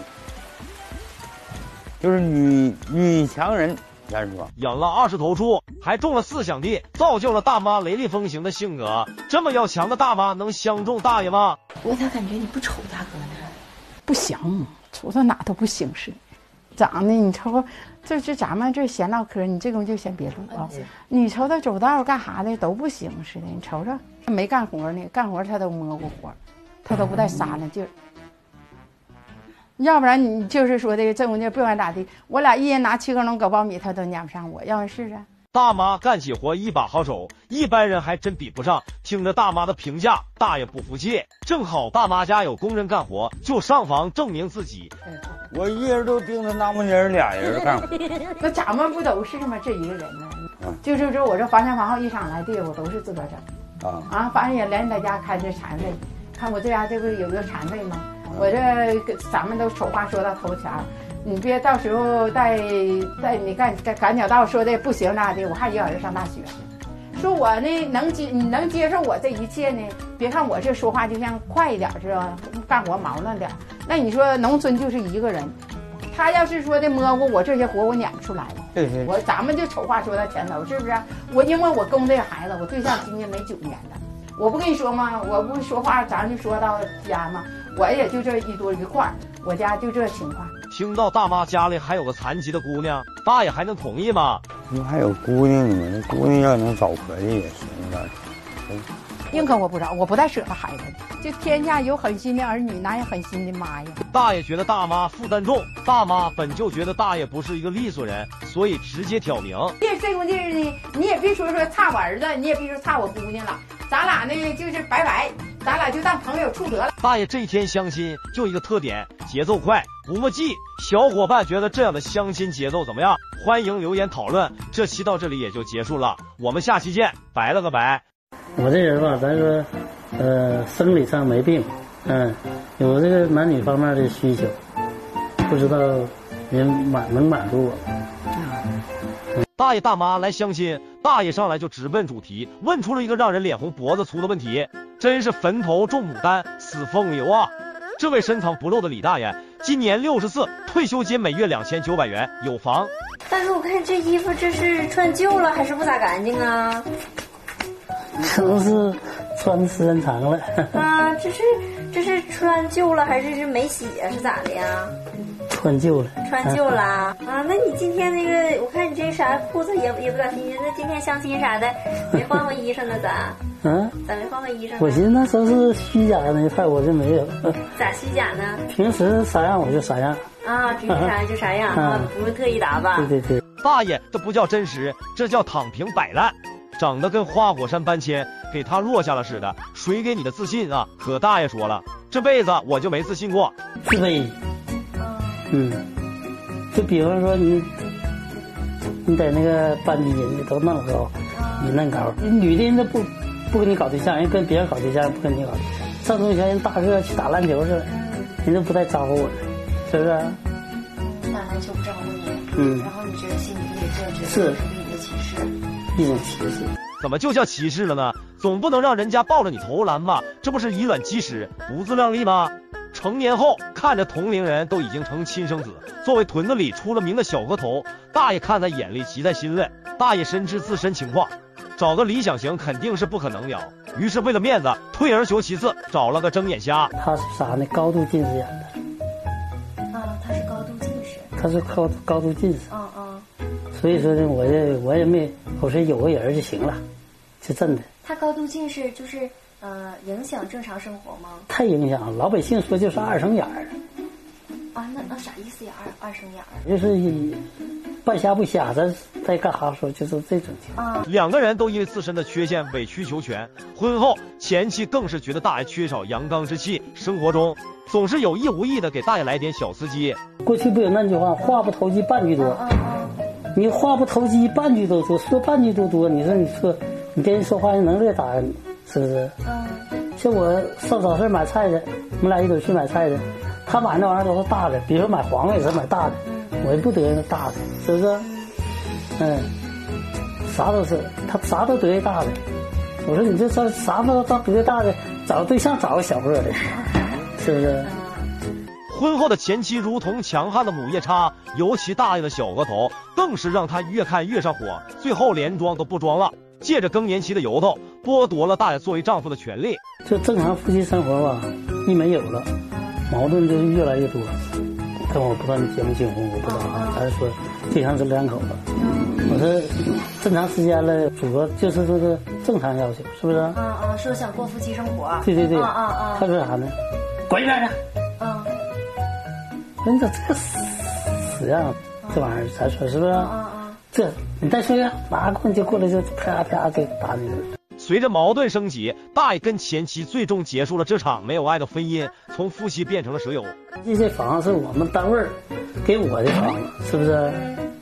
就是女女强人。咱说养了二十头猪，还种了四亩地，造就了大妈雷厉风行的性格。这么要强的大妈能相中大爷吗？ 我咋感觉你不瞅大哥呢？ 不行，瞅到哪都不行似的。长得你瞅，这这咱们这闲唠嗑，你这东西就先别录啊。你瞅他走道干啥的都不行似的，你瞅瞅，没干活呢，干活他都摸过活，他都不带撒那劲儿。要不然你就是说的这东西不管咋地，我俩一人拿七根龙狗苞米，他都撵不上我，要问是啊。 大妈干起活一把好手，一般人还真比不上。听着大妈的评价，大爷不服气。正好大妈家有工人干活，就上房证明自己。 我一人都盯着那么人俩人干活， 那咱们不都是吗？这一个人呢，啊、就是说我这房前房后一场来地，我都是自个儿整。啊啊，反正也连在家看这残废，看我这家这不有个残废吗？我这咱们都丑话说到头前，你别到时候再再你赶赶赶脚道说的不行那的，我还也儿子上大学。说我呢能接你能接受我这一切呢？别看我这说话就像快一点是吧？干活忙乱点，那你说农村就是一个人，他要是说的摸过我这些活我撵不出来了。 对对， 我咱们就丑话说到前头，是不是？我因为我供这个孩子，我对象今年没九年了。我不跟你说吗？我不说话，咱就说到家嘛。我也就这一多一块，我家就这情况。 听到大妈家里还有个残疾的姑娘，大爷还能同意吗？ 你还有姑娘呢，那姑娘要能找合计也行的。 宁可我不找，我不带舍得孩子的。这天下有狠心的儿女，哪有狠心的妈呀？ 大爷觉得大妈负担重，大妈本就觉得大爷不是一个利索人，所以直接挑明。 这这种地儿呢，你也别说说差我儿子，你也别说差我姑娘了，咱俩呢就是拜拜，咱俩就当朋友处得了。 大爷这一天相亲就一个特点，节奏快，不墨迹。小伙伴觉得这样的相亲节奏怎么样？欢迎留言讨论。这期到这里也就结束了，我们下期见，拜了个拜。 我这人吧，咱说，呃，生理上没病，嗯，有这个男女方面的需求，不知道您满能满足我。 嗯、大爷大妈来相亲，大爷上来就直奔主题，问出了一个让人脸红脖子粗的问题，真是坟头种牡丹，死风流啊！这位深藏不露的李大爷，今年六十四，退休金每月两千九百元，有房。 但是我看这衣服这是穿旧了，还是不咋干净啊？ 可能是穿的时间长了。 啊，这是这是穿旧了还是是没洗啊？是咋的呀？ 穿旧了。 穿旧了啊？啊，那你今天那个，我看你这啥裤子也也不咋新鲜，那今天相亲啥的没换换衣裳呢？咋？ 嗯， 咋没换换衣裳呢？ 我寻思那时候是虚假那一块，我就没有。 咋虚假呢？ 平时啥样我就啥样。 啊，平时啥样就啥样啊，不是特意打扮。 对对对。 大爷，这不叫真实，这叫躺平摆烂，长得跟花果山搬迁给他落下了似的，谁给你的自信啊？可大爷说了，这辈子我就没自信过， 自卑。嗯，就比方说你，你在那个班级人家都那么高，你那么高，女的人家不不跟你搞对象，人跟别人搞对象，不跟你搞对象。上中学人大个去打篮球去了，人都不带招呼我的，是不是？ 打篮球不招呼你， 嗯， 然后你觉得心里也这觉得是是你的歧视， 一种歧视。 怎么就叫歧视了呢？总不能让人家抱着你投篮吧？这不是以卵击石，不自量力吗？成年后看着同龄人都已经成亲生子，作为屯子里出了名的小额头，大爷看在眼里，急在心里。大爷深知自身情况，找个理想型肯定是不可能了，于是为了面子，退而求其次，找了个睁眼瞎。 他是啥呢？高度近视眼的。啊，他是高度近视。 他是高高度近视。 嗯嗯。 所以说呢，我也我也没，我说有个人就行了，就真的。 他高度近视就是。呃，影响正常生活吗？ 太影响了，老百姓说就是二生眼儿。 啊，那那啥意思呀？二二生眼儿就是半瞎不瞎，咱在干哈说就是这种情况。 啊，两个人都因为自身的缺陷委曲求全，婚后前妻更是觉得大爷缺少阳刚之气，生活中总是有意无意的给大爷来点小刺激。 过去不有那句话，话不投机半句多。 嗯嗯、 你话不投机半句都多，说半句都多，你说你说你跟人说话，人能乐打你。是不是？ 嗯， 像我上早市买菜去，我们俩一起去买菜去，他买那玩意儿都是大的，比如说买黄瓜也是买大的，我也不得那大的，是不是？嗯，啥都是，他啥都得大的。我说你这啥啥都都得大的，找对象找个小个的，是不是？ 婚后的前妻如同强悍的母夜叉，尤其大爷的小额头，更是让他越看越上火，最后连装都不装了。借着更年期的由头，剥夺了大爷作为丈夫的权利。 就正常夫妻生活吧，一没有了，矛盾就是越来越多。但我不知道你节目进红，我不知道啊。还是说对象是两口子？我说正常时间了，主要就是这个正常要求，是不是？ 嗯嗯，说想过夫妻生活。 对对对。 嗯嗯嗯。 他说啥呢？滚一边去！ 嗯。 人这这个死样，这玩意儿咱说是不是？ 嗯嗯。 这你再说一个，拿棍就过来就啪啪就打你了。 随着矛盾升级，大爷跟前妻最终结束了这场没有爱的婚姻，从夫妻变成了舍友。 这些房子是我们单位给我的房子，是不是？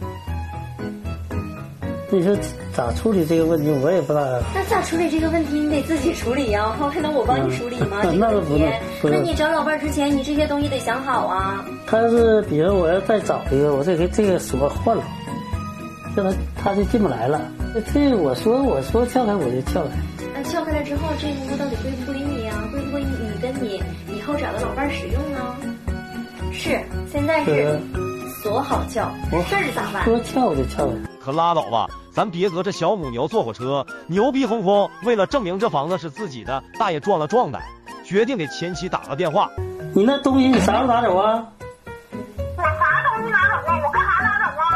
你说咋处理这个问题，我也不知道。 那咋处理这个问题？你得自己处理呀，还能我帮你处理吗？ 嗯、那不能。 那你找老伴之前，你这些东西得想好啊。 他是，比如我要再找一个，我这个这个锁换了。这他他就进不来了，这我说我说撬开我就撬开。 那撬开了之后，这屋到底归不归你啊？归不归你？你跟你以后找的老伴使用呢？是，现在是锁好撬，事儿咋办？ 说撬就撬开。 可拉倒吧，咱别搁这小母牛坐火车，牛逼哄哄。为了证明这房子是自己的，大爷壮了壮胆，决定给前妻打个电话。 你那东西你啥时候拿走啊？ 我啥东西拿走啊？我干啥拿走啊？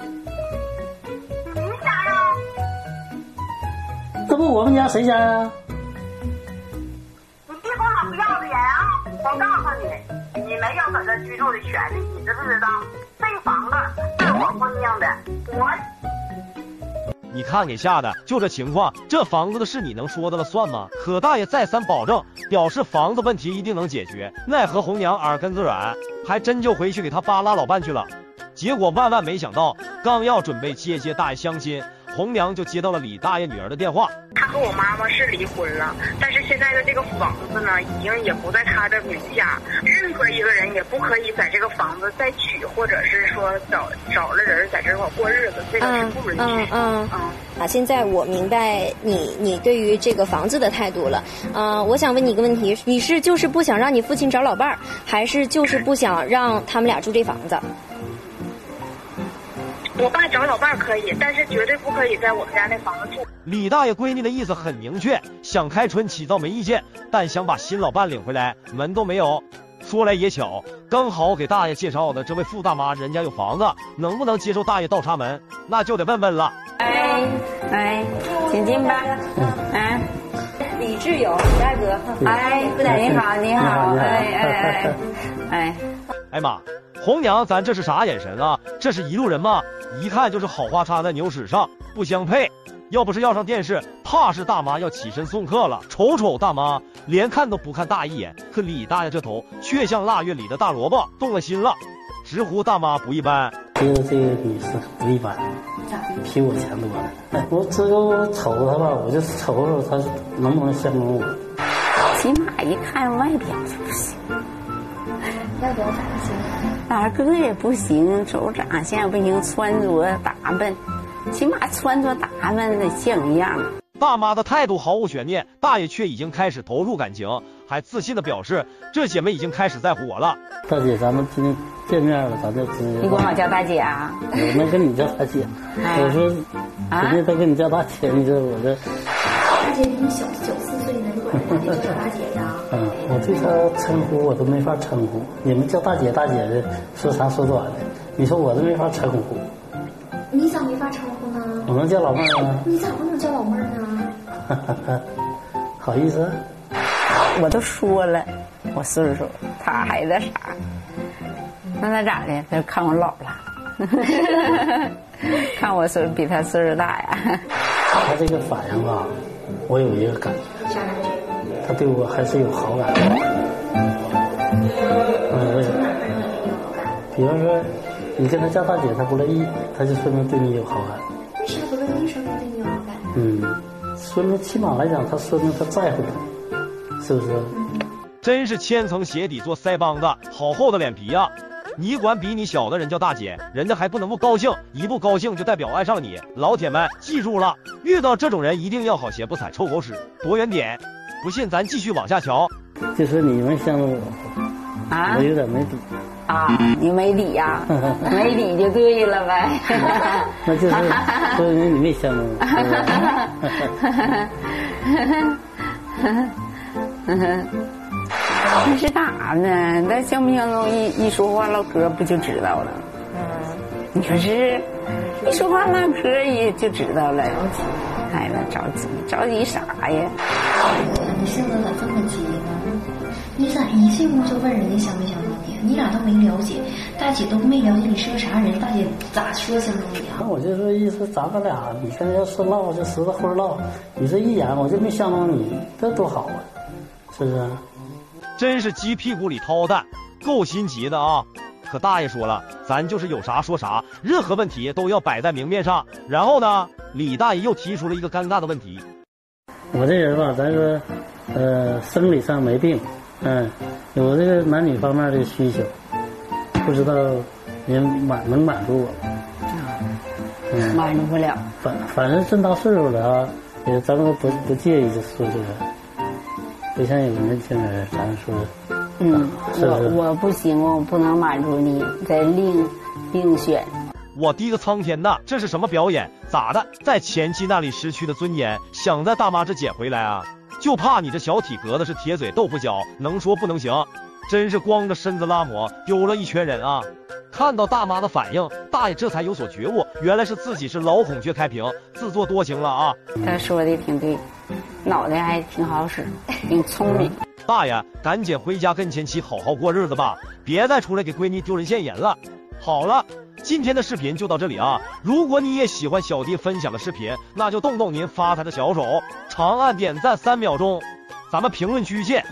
这不我们家谁家呀？ 你别管我不要的人啊！我告诉你，你没有在这居住的权利，你知不知道？这个房子是我婚姻的，我。 你看给吓的，就这情况，这房子的事你能说的了算吗？可大爷再三保证，表示房子问题一定能解决。奈何红娘耳根子软，还真就回去给他扒拉老伴去了。结果万万没想到，刚要准备接接大爷相亲，红娘就接到了李大爷女儿的电话。 他和我妈妈是离婚了，但是现在的这个房子呢，已经也不在他的名下，任何一个人也不可以在这个房子再娶，或者是说找找了人在这块过日子，这个是不允许。 嗯嗯嗯。啊，现在我明白你你对于这个房子的态度了。嗯、呃，我想问你一个问题，你是就是不想让你父亲找老伴儿，还是就是不想让他们俩住这房子？ 我爸找老伴可以，但是绝对不可以在我们家那房子住。 李大爷闺女的意思很明确，想开春起倒没意见，但想把新老伴领回来门都没有。说来也巧，刚好给大爷介绍的这位傅大妈，人家有房子，能不能接受大爷倒插门，那就得问问了。 哎哎，请进吧。哎，李志友，李大哥。哎，傅大爷你好，你好。哎哎哎哎。 哎妈，红娘，咱这是啥眼神啊？这是一路人吗？一看就是好话插在牛屎上，不相配。要不是要上电视，怕是大妈要起身送客了。瞅瞅大妈，连看都不看大一眼，可李大爷这头却像腊月里的大萝卜，动了心了。直呼大妈不一般。 觉得这个女士不一般，比我强多了。哎，我只有瞅她吧，我就瞅瞅她能不能相中我。 起码一看外表就不行， 外表咋不行？ 哪个也不行，瞅长相不行，穿着打扮。起码穿着打扮得像样。 大妈的态度毫无悬念，大爷却已经开始投入感情，还自信地表示这姐妹已经开始在乎我了。 大姐，咱们今天见面了，咱就直接。 你管我叫大姐啊？ 我没跟你叫大姐，哎、我说人家都跟你叫大姐，你说我这。 大姐比你小九四岁呢，你管人家叫大姐呀？ 嗯，我对她称呼我都没法称呼，你们叫大姐大姐的，说长说短的，你说我都没法称呼。 你咋没法称呼呢？ 我能叫老妹儿吗？ 你咋不能叫老妹儿呢？ 好意思？ 我都说了，我岁数，他孩子傻，那他咋的？他看我老了，看我岁数比他岁数大呀。 他这个反应吧，我有一个感觉，他对我还是有好感的。嗯，为什么？比方说。你跟他叫大姐，他不乐意，他就说明对你有好感。 为啥不乐意？说明对你有好感？ 嗯，说明起码来讲，他说明他在乎你，是不是？ 嗯、真是千层鞋底做腮帮子，好厚的脸皮呀、啊！你管比你小的人叫大姐，人家还不能不高兴，一不高兴就代表爱上你。老铁们记住了，遇到这种人一定要好鞋不踩臭狗屎，躲远点。不信咱继续往下瞧。 就说你们相中我，啊，我有点没底。 啊，你没底呀、啊？没底就对了呗。 那就是说明你没相中我。 那是干啥呢？那相不相中一一说话唠嗑不就知道了？嗯，你说是，一说话唠嗑也就知道了。着急，哎，那着急，着急啥呀？ 你性格咋这么急呢？你咋一进屋就问人家相没相中你？你俩都没了解，大姐都没了解你是个啥人，大姐咋说相中你啊？ 那我就说意思，咱们俩你跟人家说唠就实在会唠，你这一眼我就没相中你，这多好啊，是不是？ 真是鸡屁股里掏蛋，够心急的啊！可大爷说了，咱就是有啥说啥，任何问题都要摆在明面上。然后呢，李大爷又提出了一个尴尬的问题。 我这人吧，咱说，呃，生理上没病。嗯，有这个男女方面的需求，不知道您满能满足我？ 嗯，满足不了。 反反正这么大岁数了啊，也咱们不不介意就说这个，不像有年轻人，咱说， 嗯，是不是我我不行，我不能满足你，再另另选。 我滴个苍天呐，这是什么表演？咋的，在前妻那里失去的尊严，想在大妈这捡回来啊？就怕你这小体格子是铁嘴豆腐脚，能说不能行，真是光着身子拉磨，丢了一圈人啊！看到大妈的反应，大爷这才有所觉悟，原来是自己是老孔雀开屏，自作多情了啊！ 他说的挺对，脑袋还挺好使，挺聪明。 大爷，赶紧回家跟前妻好好过日子吧，别再出来给闺女丢人现眼了。好了，今天的视频就到这里啊！如果你也喜欢小弟分享的视频，那就动动您发财的小手，长按点赞三秒钟，咱们评论区见。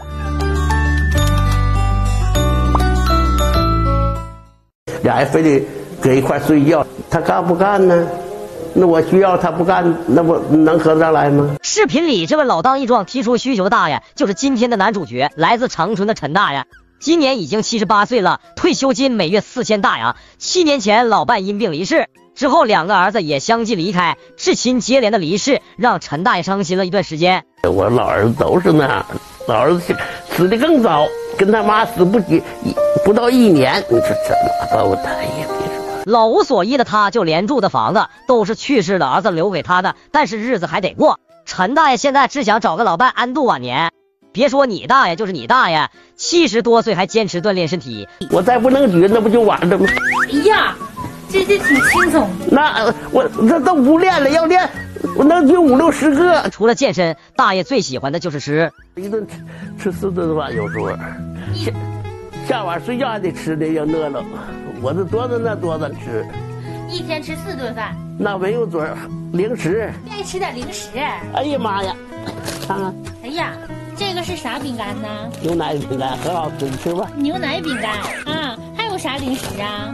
俩人非得搁一块睡觉，他干不干呢？那我需要他不干，那不能合得上来吗？ 视频里这位老当益壮提出需求的大爷，就是今天的男主角，来自长春的陈大爷。今年已经七十八岁了，退休金每月四千大洋。七年前老伴因病离世，之后两个儿子也相继离开，至亲接连的离世，让陈大爷伤心了一段时间。 我老儿子都是那样，老儿子死得更早，跟他妈死不几不到一年。你说这拉倒，我哎呀，别说。 老无所依的他，就连住的房子都是去世的儿子留给他的，但是日子还得过。陈大爷现在只想找个老伴安度晚年。别说你大爷，就是你大爷，七十多岁还坚持锻炼身体。 我再不能举，那不就完了吗？ 哎呀，这这挺轻松。 那我这都不练了，要练我能举五六十个。 除了健身，大爷最喜欢的就是吃， 一顿吃四顿饭，有时候下下晚睡觉还得吃的，要饿了，我这多着那多着吃。 一天吃四顿饭？ 那没有嘴儿，零食。 愿意吃点零食？ 哎呀妈呀，看看。 哎呀。这个是啥饼干呢？ 牛奶饼干很好吃，你吃吧。 牛奶饼干啊，还有啥零食啊？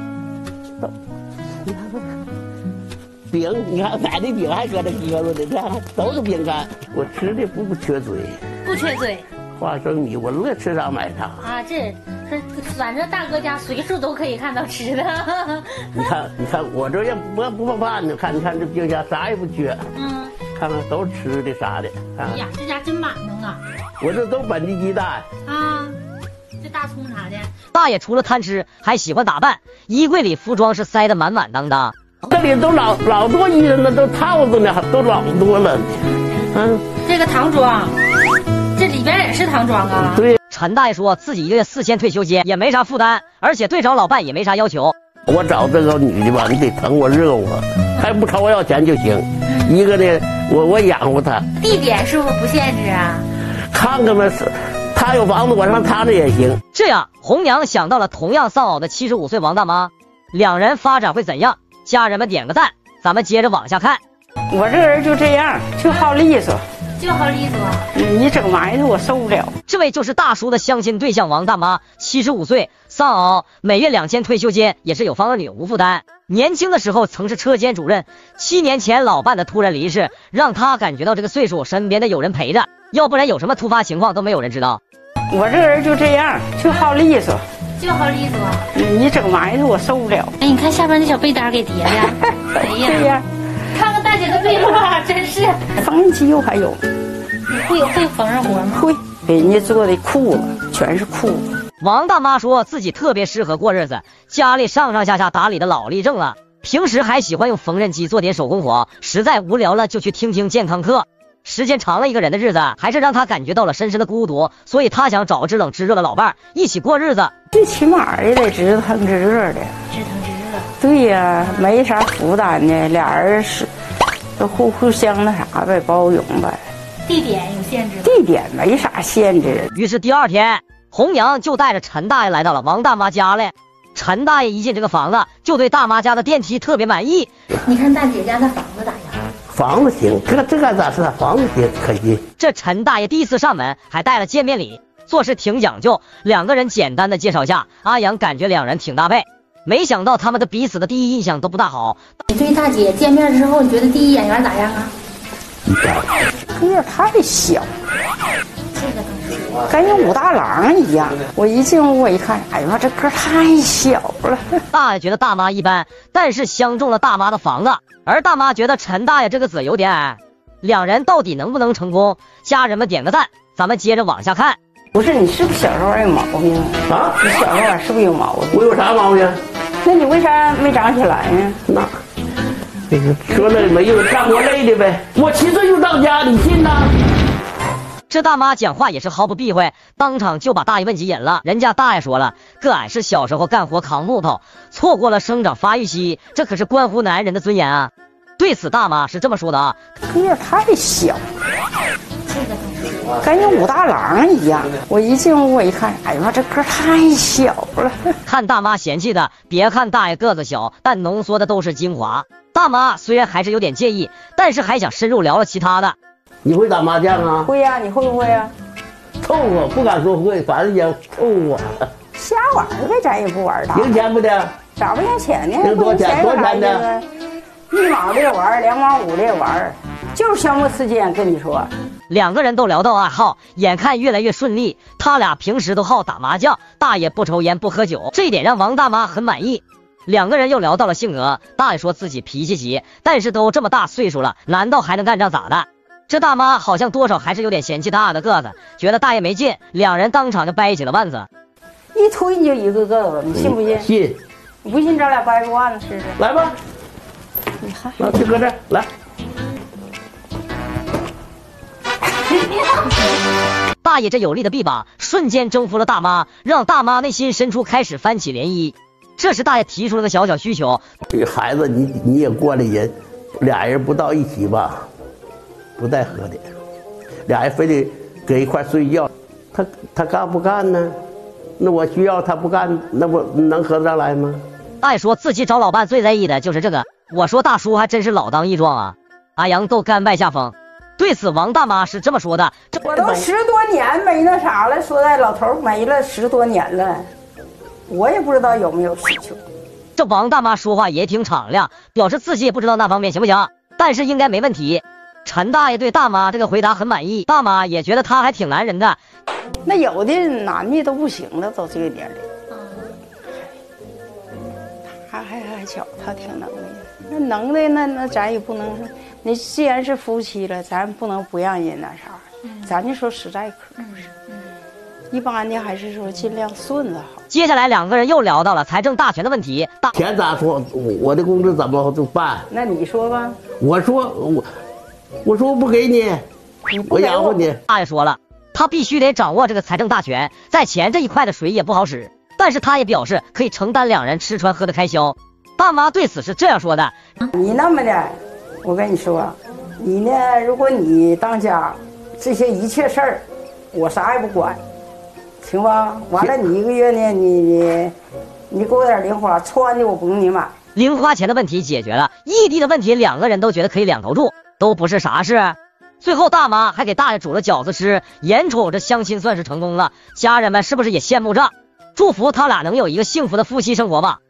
饼，你看买的饼还搁这搁着呢，这样都是饼干。我吃的不不缺嘴， 不缺嘴。 花生米我乐吃啥买啥。 啊，这这反正大哥家随处都可以看到吃的。 你看，你看我这也不不怕饭呢，看你看这冰箱啥也不缺。嗯。看看都是吃的啥的。 哎呀，这家真满能啊！ 我这都本地鸡蛋啊，这大葱啥的。 大爷除了贪吃，还喜欢打扮，衣柜里服装是塞得满满当当。 这里都老老多衣裳了，都套子呢，都老多了。 嗯，这个唐装，这里边也是唐装啊。 对， 陈大爷说自己一个月四千退休金也没啥负担，而且对找老伴也没啥要求。 我找这个女的吧，你得疼我热我，还不朝我要钱就行。一个呢，我我养活她。 地点是不是不限制啊？ 看看吧，是她有房子，我上她那也行。 这样，红娘想到了同样丧偶的七十五岁王大妈，两人发展会怎样？家人们点个赞，咱们接着往下看。 我这人就这样，就好利索， 就好利索。 你整埋汰我受不了。 这位就是大叔的相亲对象王大妈，七十五岁，丧偶，每月两千退休金，也是有房有女，无负担。年轻的时候曾是车间主任，七年前老伴的突然离世，让他感觉到这个岁数身边的有人陪着，要不然有什么突发情况都没有人知道。 我这人就这样，就好利索， 就好利索。 你整埋汰我受不了。 哎，你看下边那小被单给叠的，哎呀， 对呀， 看看大姐的被窝，真是。 缝纫机又还有， 你会会缝纫活吗？ 会，给人家做的裤子全是裤子。 王大妈说自己特别适合过日子，家里上上下下打理的老立正了，平时还喜欢用缝纫机做点手工活，实在无聊了就去听听健康课。时间长了，一个人的日子还是让他感觉到了深深的孤独，所以他想找个知冷知热的老伴一起过日子。 最起码也得知疼知热的， 知疼知热。 对呀，没啥负担的，俩人是都互互相那啥呗，包容呗。 地点有限制？ 地点没啥限制。 于是第二天，红娘就带着陈大爷来到了王大妈家里。陈大爷一进这个房子，就对大妈家的电梯特别满意。 你看大姐家的房子咋样？ 房子行，这这个咋是房子行可惜。 这陈大爷第一次上门还带了见面礼，做事挺讲究。两个人简单的介绍下，阿阳感觉两人挺搭配。没想到他们的彼此的第一印象都不大好。 你对大姐见面之后，你觉得第一眼缘咋样啊？ 个儿太小， 这个倒是跟人武大郎一样。我一进屋我一看，哎呀，这个儿太小了。 大爷觉得大妈一般，但是相中了大妈的房子，而大妈觉得陈大爷这个子有点矮。两人到底能不能成功？家人们点个赞，咱们接着往下看。 不是你是不是小时候有毛病啊？ 你小时候是不是有毛病？ 我有啥毛病？ 那你为啥没长起来呢？ 那。说那没用，干活累的呗。我七岁就当家，你信呐？ 这大妈讲话也是毫不避讳，当场就把大爷问急眼了。人家大爷说了，个矮是小时候干活扛木头，错过了生长发育期，这可是关乎男人的尊严啊。对此大妈是这么说的啊： 个儿太小，跟人武大郎一样。我一进屋我一看，哎呀，这个儿太小了。 看大妈嫌弃的，别看大爷个子小，但浓缩的都是精华。大妈虽然还是有点介意，但是还想深入聊聊其他的。 你会打麻将啊？ 会呀、啊，你会不会啊？ 凑合，不敢说会，反正也凑合。 瞎玩呗，咱也不玩大。 赢钱不的？ 咋不赢钱呢？ 赢多钱？多钱的？ 一毛的玩，两毛五的玩，就是消磨时间。跟你说， 两个人都聊到爱好，眼看越来越顺利。他俩平时都好打麻将，大爷不抽烟不喝酒，这一点让王大妈很满意。两个人又聊到了性格，大爷说自己脾气急，但是都这么大岁数了，难道还能干仗咋的？这大妈好像多少还是有点嫌弃大的个子，觉得大爷没劲，两人当场就掰起了腕子。 一推你就一个个子，你信不信？ 信。 你不信，咱俩掰个腕子试试。 来吧， 你看， 老去搁这儿来。 大爷这有力的臂膀瞬间征服了大妈，让大妈内心深处开始翻起涟漪。这时大爷提出了个小小需求： 这孩子你你也过来人，俩人不到一起吧，不带合的，俩人非得搁一块睡觉，他他干不干呢？那我需要他不干，那不能合得上来吗？ 大爷说自己找老伴最在意的就是这个。我说大叔还真是老当益壮啊，阿阳够甘拜下风。对此，王大妈是这么说的： 我都十多年没那啥了，说在老头没了十多年了，我也不知道有没有需求。 这王大妈说话也挺敞亮，表示自己也不知道那方面行不行，但是应该没问题。陈大爷对大妈这个回答很满意，大妈也觉得他还挺男人的。 那有的男的都不行了，都这个年龄，他还还小，他挺能的。那能的那那咱也不能说，你既然是夫妻了，咱不能不让人那啥，咱就说实在可不是。一般的还是说尽量顺着好。 接下来两个人又聊到了财政大权的问题。大钱咋说？我的工资怎么办？ 那你说吧。 我说我，我说我不给你，我养活你。 大爷说了，他必须得掌握这个财政大权，在钱这一块的水也不好使。但是他也表示可以承担两人吃穿喝的开销。大妈对此是这样说的： 你那么的，我跟你说，你呢，如果你当家，这些一切事儿，我啥也不管。行吧，完了你一个月呢，你你你给我点零花，穿的我不用你买。 零花钱的问题解决了，异地的问题两个人都觉得可以两头住，都不是啥事。最后大妈还给大爷煮了饺子吃，眼瞅着相亲算是成功了，家人们是不是也羡慕着？祝福他俩能有一个幸福的夫妻生活吧。